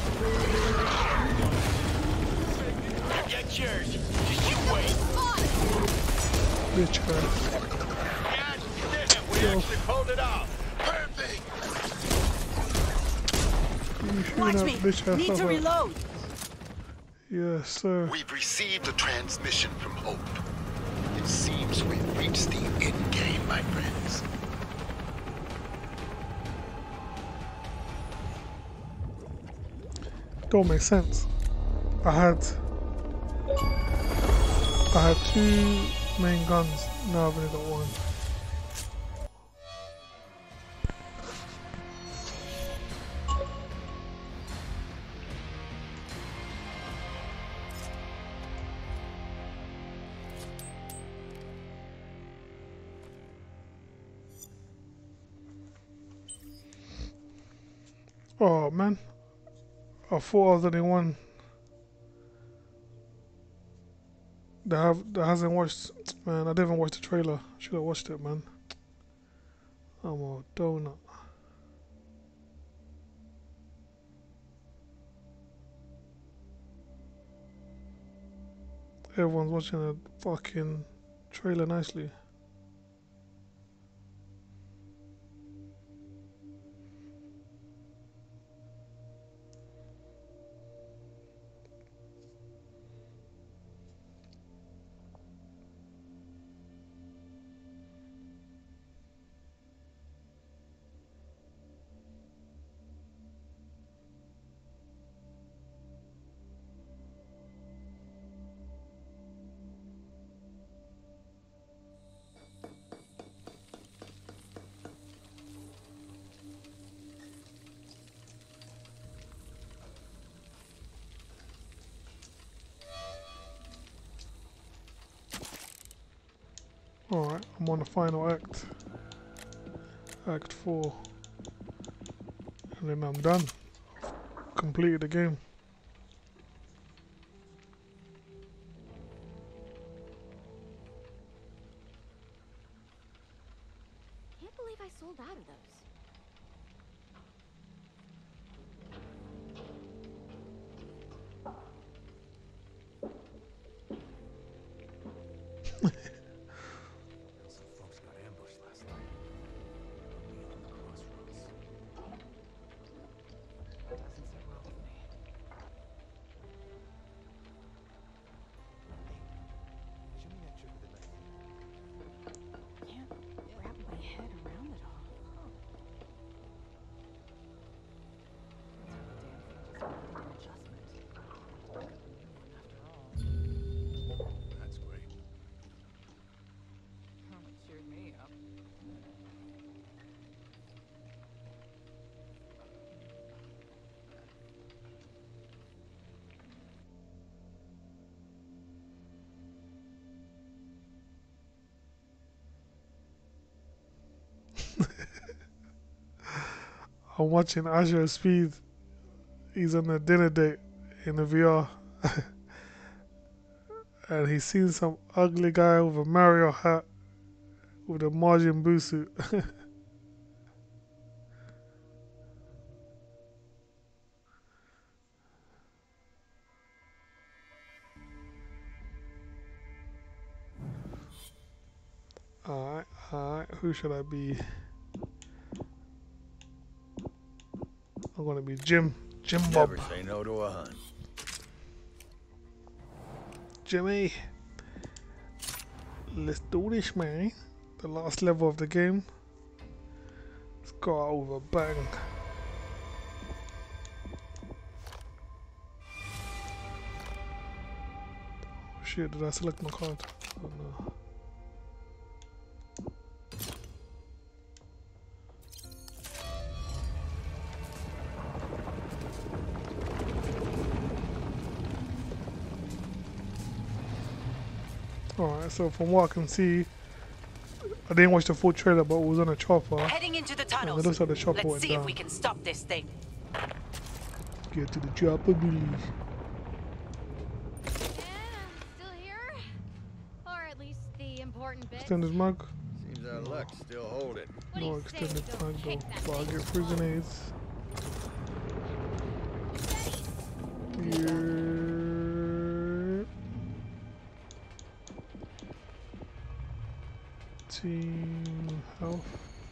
Get yours. Just Hit you the wait. weak spot! Bitch ass. God damn, we actually pulled it off. Perfect. You shooting Watch that me! bitch ass Need up, to huh? reload! Yes, sir. We've received a transmission from Hope. It seems we've reached the end game, my friends. Don't make sense. I had I had two main guns. Now I've only got one. Oh man, I thought I was the only one that have that hasn't watched. Man, I didn't even watch the trailer. Should have watched it, man. I'm a donut. Everyone's watching a fucking trailer nicely. Alright, I'm on the final act. Act four. And then I'm done. Completed the game. Can't believe I sold out of those. Some folks got ambushed last night. Me on the crossroads. Doesn't sit well with me. Hey, show me that trick with the knife. Can't wrap my head around it all. That's great. Cheered me up. I'm watching Asher Speed. He's on a dinner date in the V R. And he's seen some ugly guy with a Mario hat with a Majin Buu suit. Alright, alright, who should I be? I'm gonna be Jim. Jim Bob. Never say no to a hunt. Jimmy. Let's do this, man. The last level of the game. Let's go out with a bang. Oh, shit, did I select my card? Oh no. Alright, so from what I can see, I didn't watch the full trailer, but it was on a chopper. Heading into the And tunnels. it looks like the chopper Let's went see down. if we can stop this thing. Get to the chopper, please. And I'm still here. Or at least the important bit. Extended mag. Seems our luck's still holding. What do No you say extended we go mag kick though. that But I thing? get free grenades. Yeah. Team health.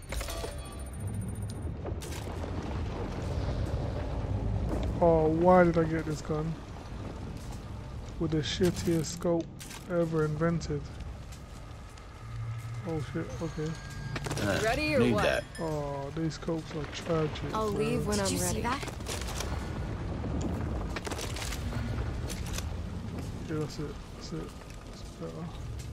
Oh, why did I get this gun? With the shittiest scope ever invented. Oh shit, okay. Uh, Ready or need what? that. Oh, these scopes are tragic. I'll man. leave when Did I'm you ready. see that? Yeah, that's it. That's it. That's better.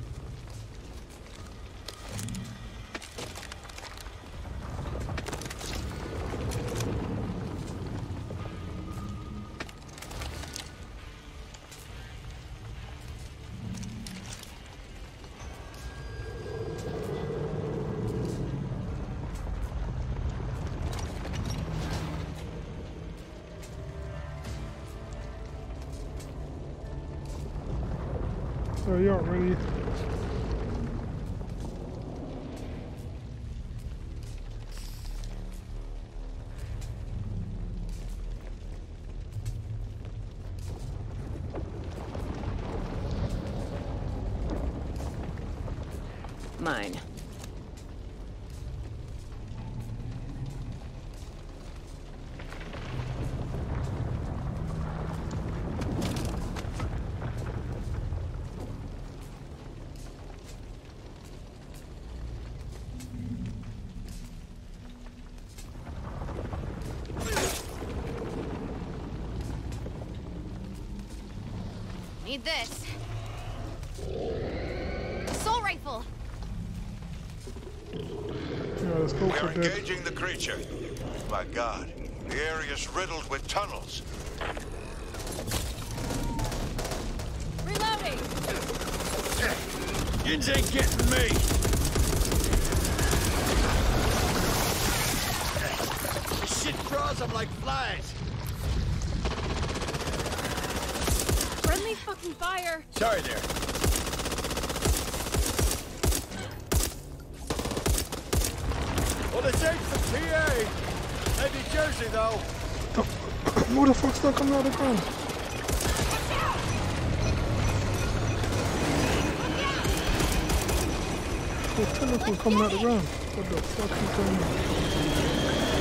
Oh, you aren't ready. Mine. Need this. Assault rifle. Yeah, the scopes We're are dead. engaging the creature. My God, the area's riddled with tunnels. Reloading. Skins ain't getting me. This shit draws them like flies. Friendly fucking fire. Sorry there. Well, this ain't the P A. Maybe Jersey, though. Who the fuck's not coming out of the ground? There's tentacles coming out the ground. What the fuck is going on?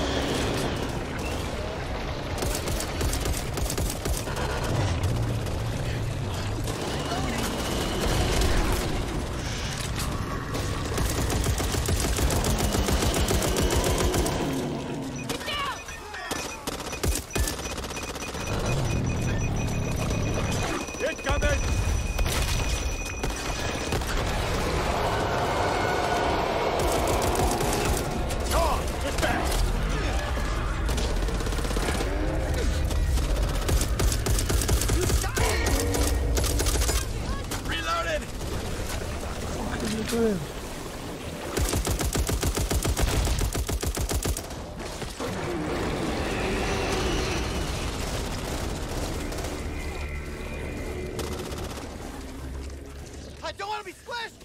I don't want to be squished!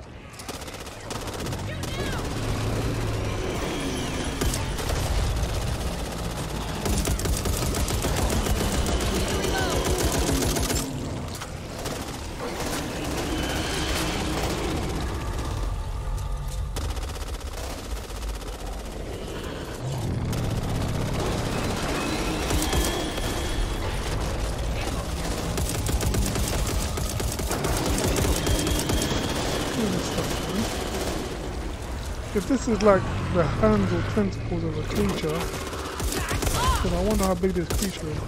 If this is like the hands or tentacles of a creature, then I wonder how big this creature is.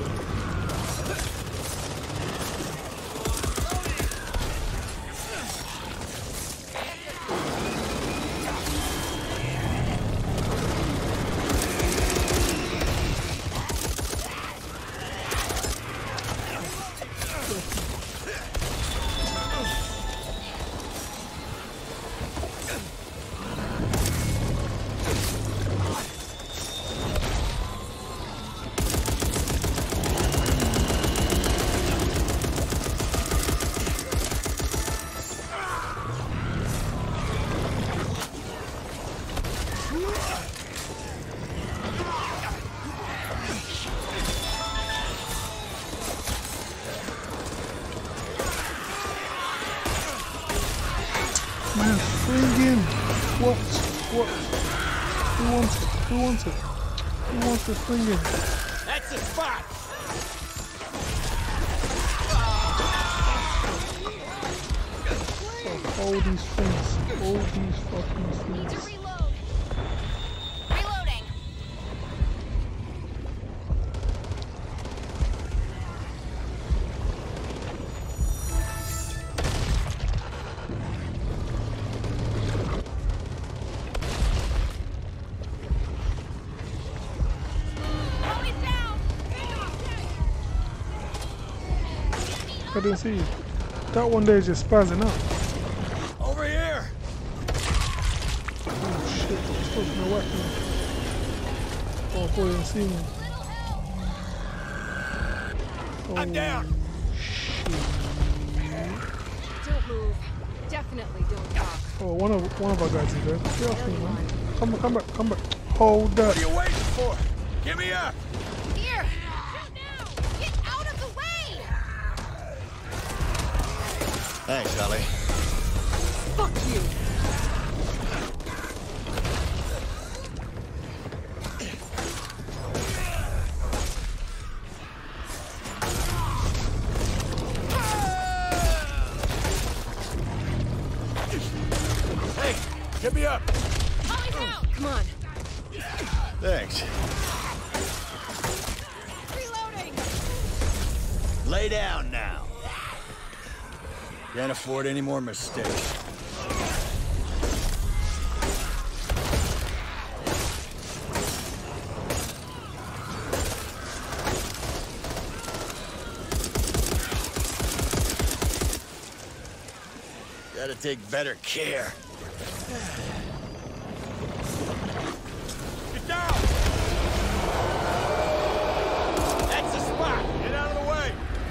Man, bring in. What? What? Who wants it? Who wants it? Who wants this bring in? That's the spot! Oh, all these things. All these fucking Need to things. reload. Reloading. Always down. I didn't see you. That one there is just spazzing out. Over here! Oh shit, it's supposed to be a weapon. Oh boy, I didn't see me. Oh, I'm down! Don't move. Definitely don't talk. Oh, one of one of our guys is there. Get off me, man. Come back, come back, come back. Hold that. What are you waiting for? Give me up! Here. Get out of the way. Thanks, Ellie. Fuck you. Hey, get me up! Holly's out. Come on. Thanks. Reloading. Lay down now. Can't afford any more mistakes. Gotta take better care. Get down! That's the spot! Get out of the way!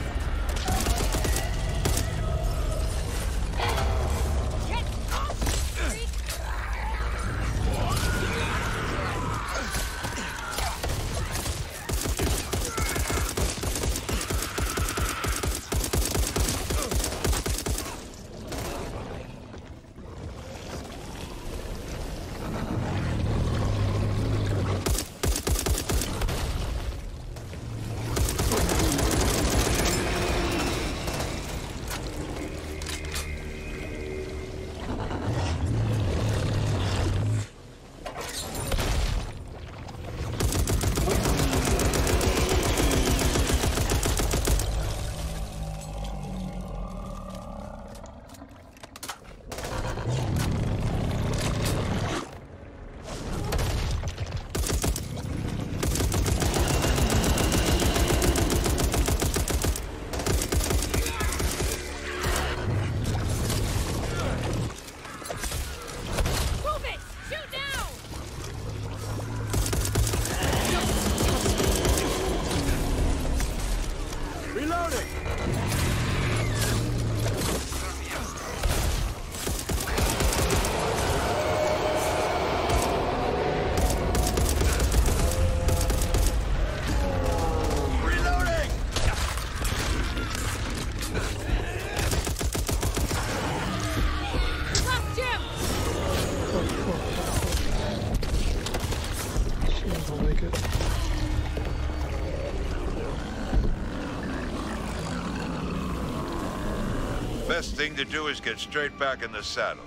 Best thing to do is get straight back in the saddle.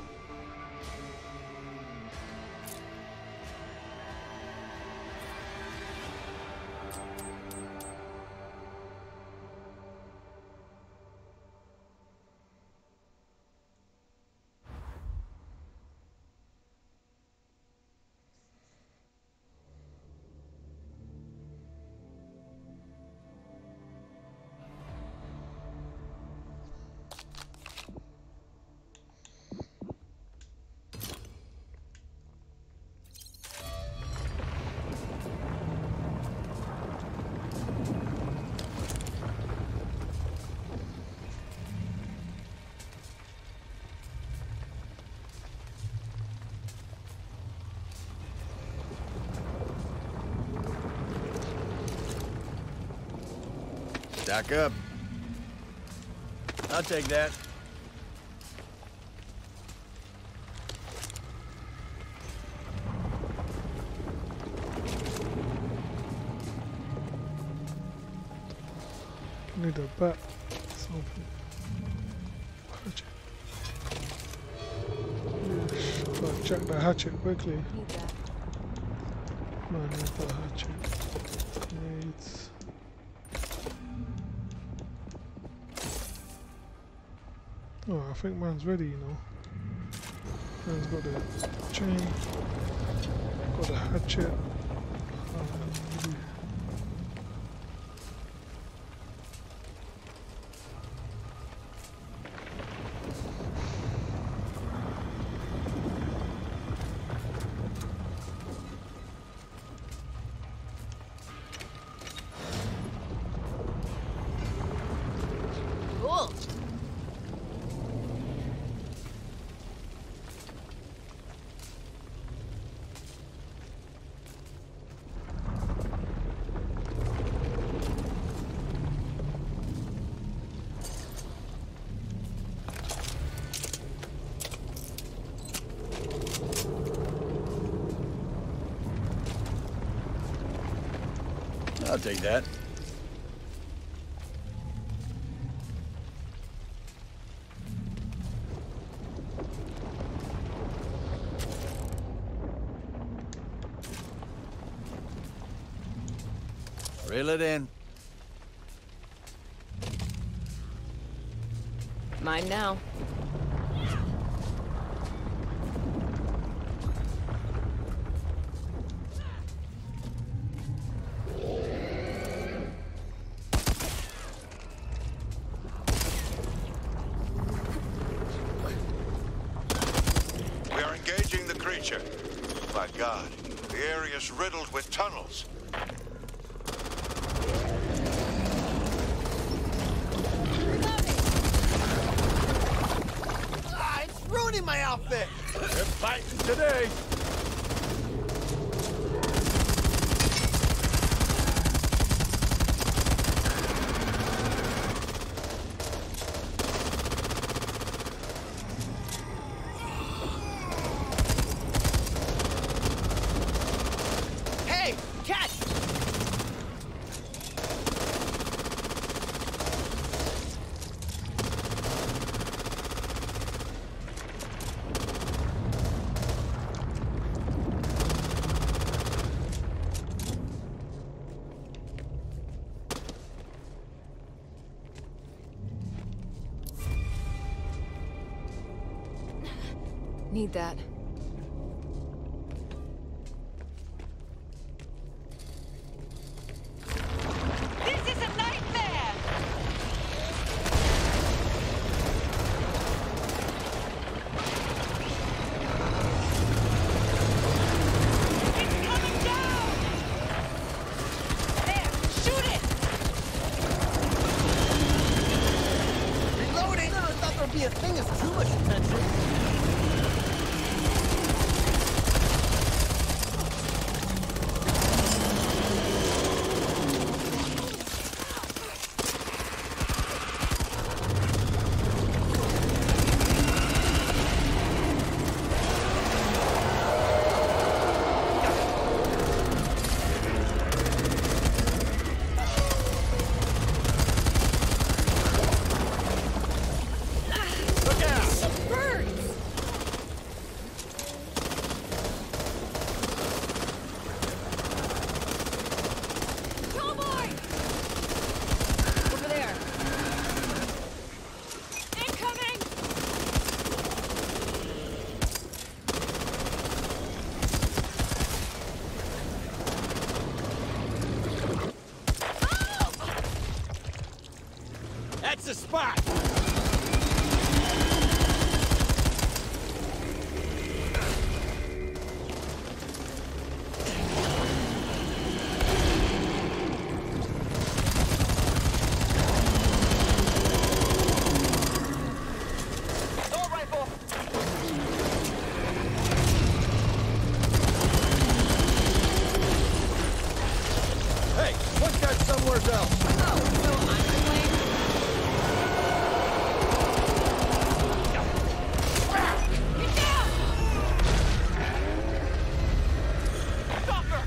Stack up. I'll take that. Need a bat. Something. Hatchet. Yes. Gotta check the hatchet quickly. Need that. No, I need the hatchet. Needs. Oh, I think man's ready, you know. Man's got the chain, got the hatchet. Um, Cool. I'll take that. Reel it in. Mine now. My God, the area's riddled with tunnels. Ah, it's ruining my outfit! They're fighting today! Hey, catch! Need that. This is a nightmare! It's coming down! There, shoot it! Reloading! I thought there'd be a thing as too much attention. That's the spot! Assault rifle! Hey, one guy's somewhere else! Oh, so I'm to blame? Get down! Stalker!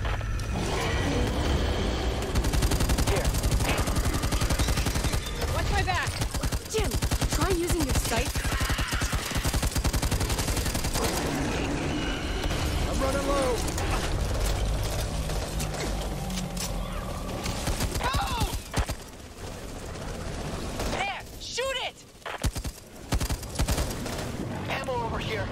Watch my back! Jim, try using your sight. I'm running low! There! Shoot it! Ammo over here.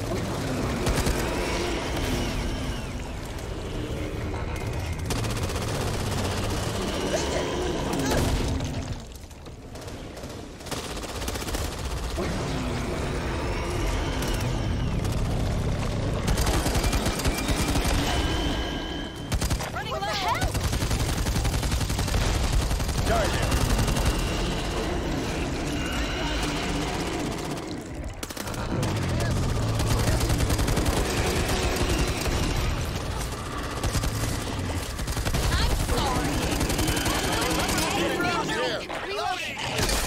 Running what low. The hell? Target! I'm sorry. Reloading! Reloading!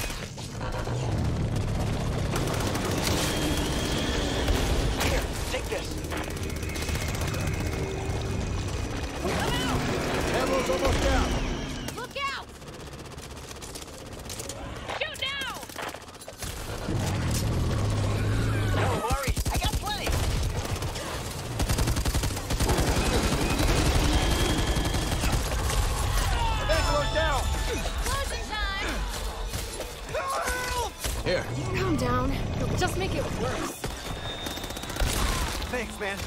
Here, take this. Ammo's almost down! Look out! Shoot now! Don't worry, I got plenty. Angelo down! Closing time! Here. Calm down. It'll just make it worse. Thanks, man.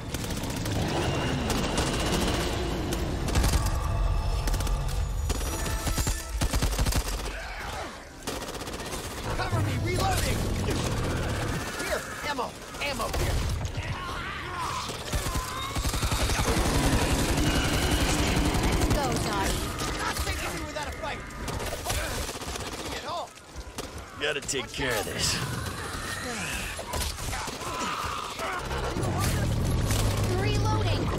Cover me, reloading! Here, ammo, ammo here. gotta take care of this. Reloading.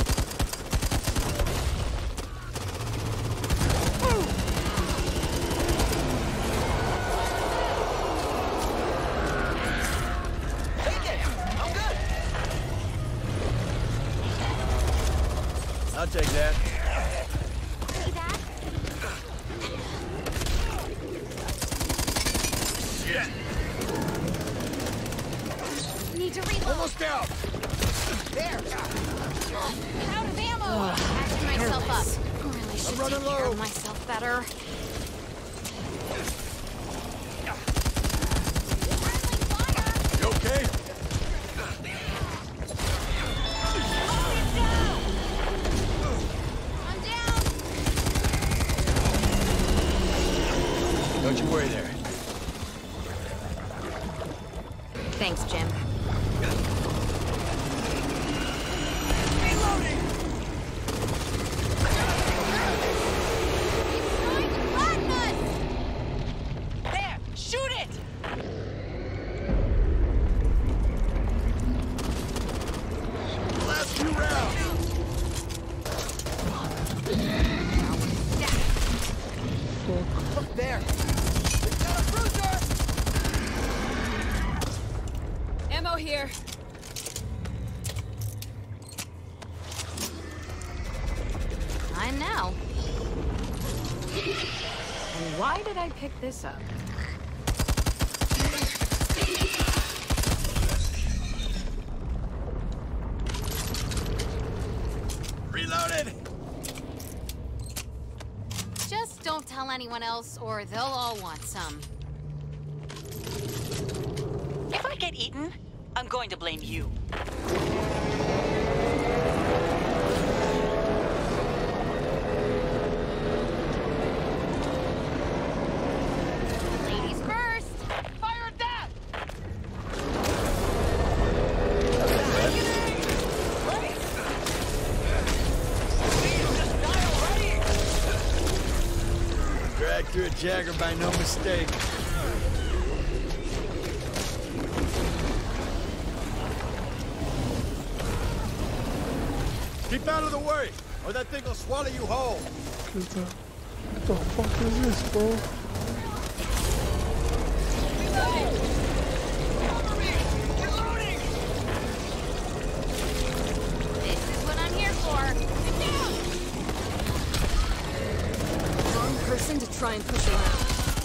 I'll take that. See that? Shit. Need to reload. Almost out. There. Out of ammo. Patching myself up. Really should running take care low. of myself better. You okay? I'm down. Don't you worry there. Thanks, Jim. There! Shoot it! Last few rounds. Look there! We've got a cruiser! Ammo here. I know. And why did I pick this up? Reloaded. Just don't tell anyone else, or they'll all want some. If I get eaten, I'm going to blame you. Ladies first. Fire at that! Dragged through a Jagger by no mistake. Keep out of the way, or that thing will swallow you whole. What the, what the fuck is this, bro? This is what I'm here for. Sit down. Wrong person to try and push around.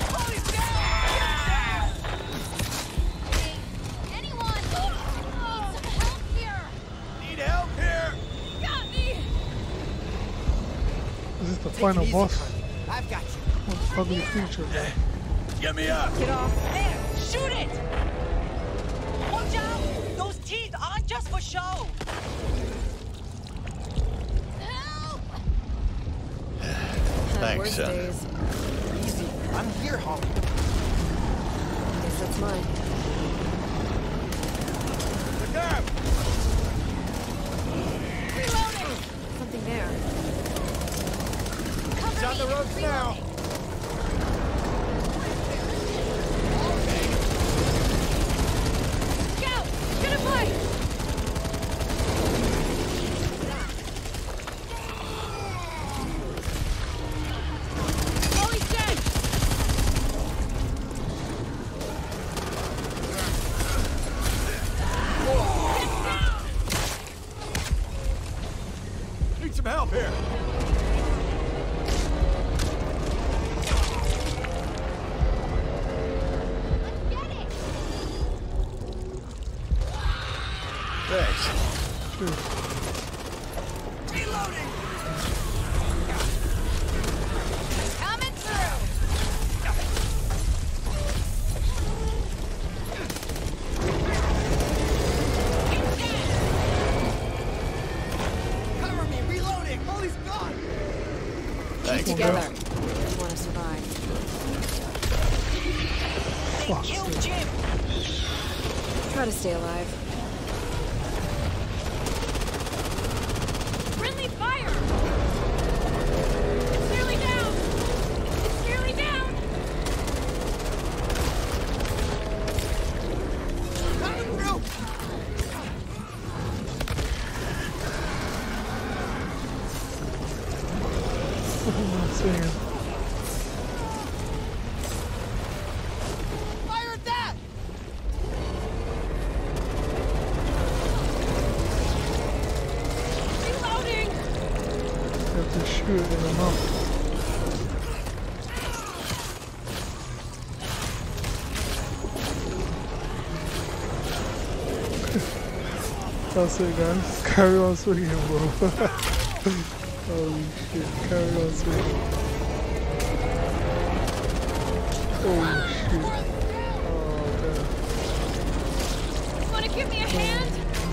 Hey, anyone? Need some help here. Need help here? Got me! Is this the final boss? I've got you. What the ugly creature, bro? Get me up. Get off. There! Shoot it! Watch out! Those teeth aren't just for show! Help! Had Thanks, worse son. days. Easy. I'm here, Holly. Guess that's mine. Look up. Reloading. Something there. Cover He's on the me. ropes now. Reloading. Scout! Get a fight! Oh, he's dead! Need some help here. Get it. Thanks. Reloading! Coming through. Cover me! Reloading! Holly's gone! Thanks. Together. I want to survive. Fuck. Kill Jim! Try to stay alive. Friendly fire! It's nearly down! It's nearly down! Swinging. Fire at that! Reloading! You have to shoot it in the mouth. That's it, guys. Carry on swinging, bro. Holy shit. Carry on swinging. Holy shit. Oh, damn. Wanna give me a hand?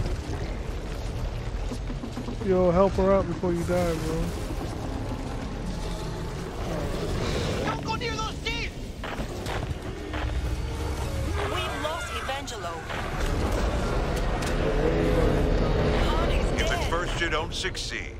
Yo, help her out before you die, bro. Don't go near those teeth! We've lost Evangelo. If at first you don't succeed.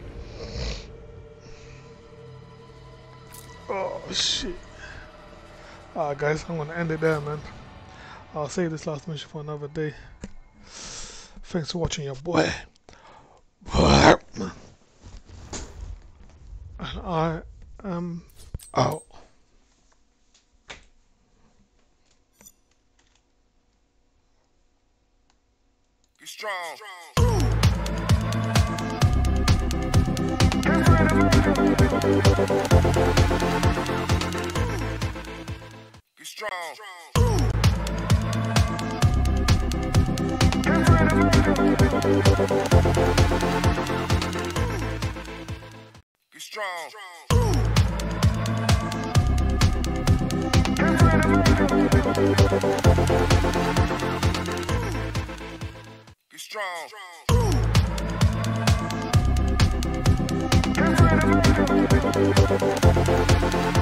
Oh, shit. Alright, guys, I'm gonna end it there, man. I'll save this last mission for another day. Thanks for watching, your boy. And I am out. Be strong. Be strong. Be strong. Be strong. Be strong.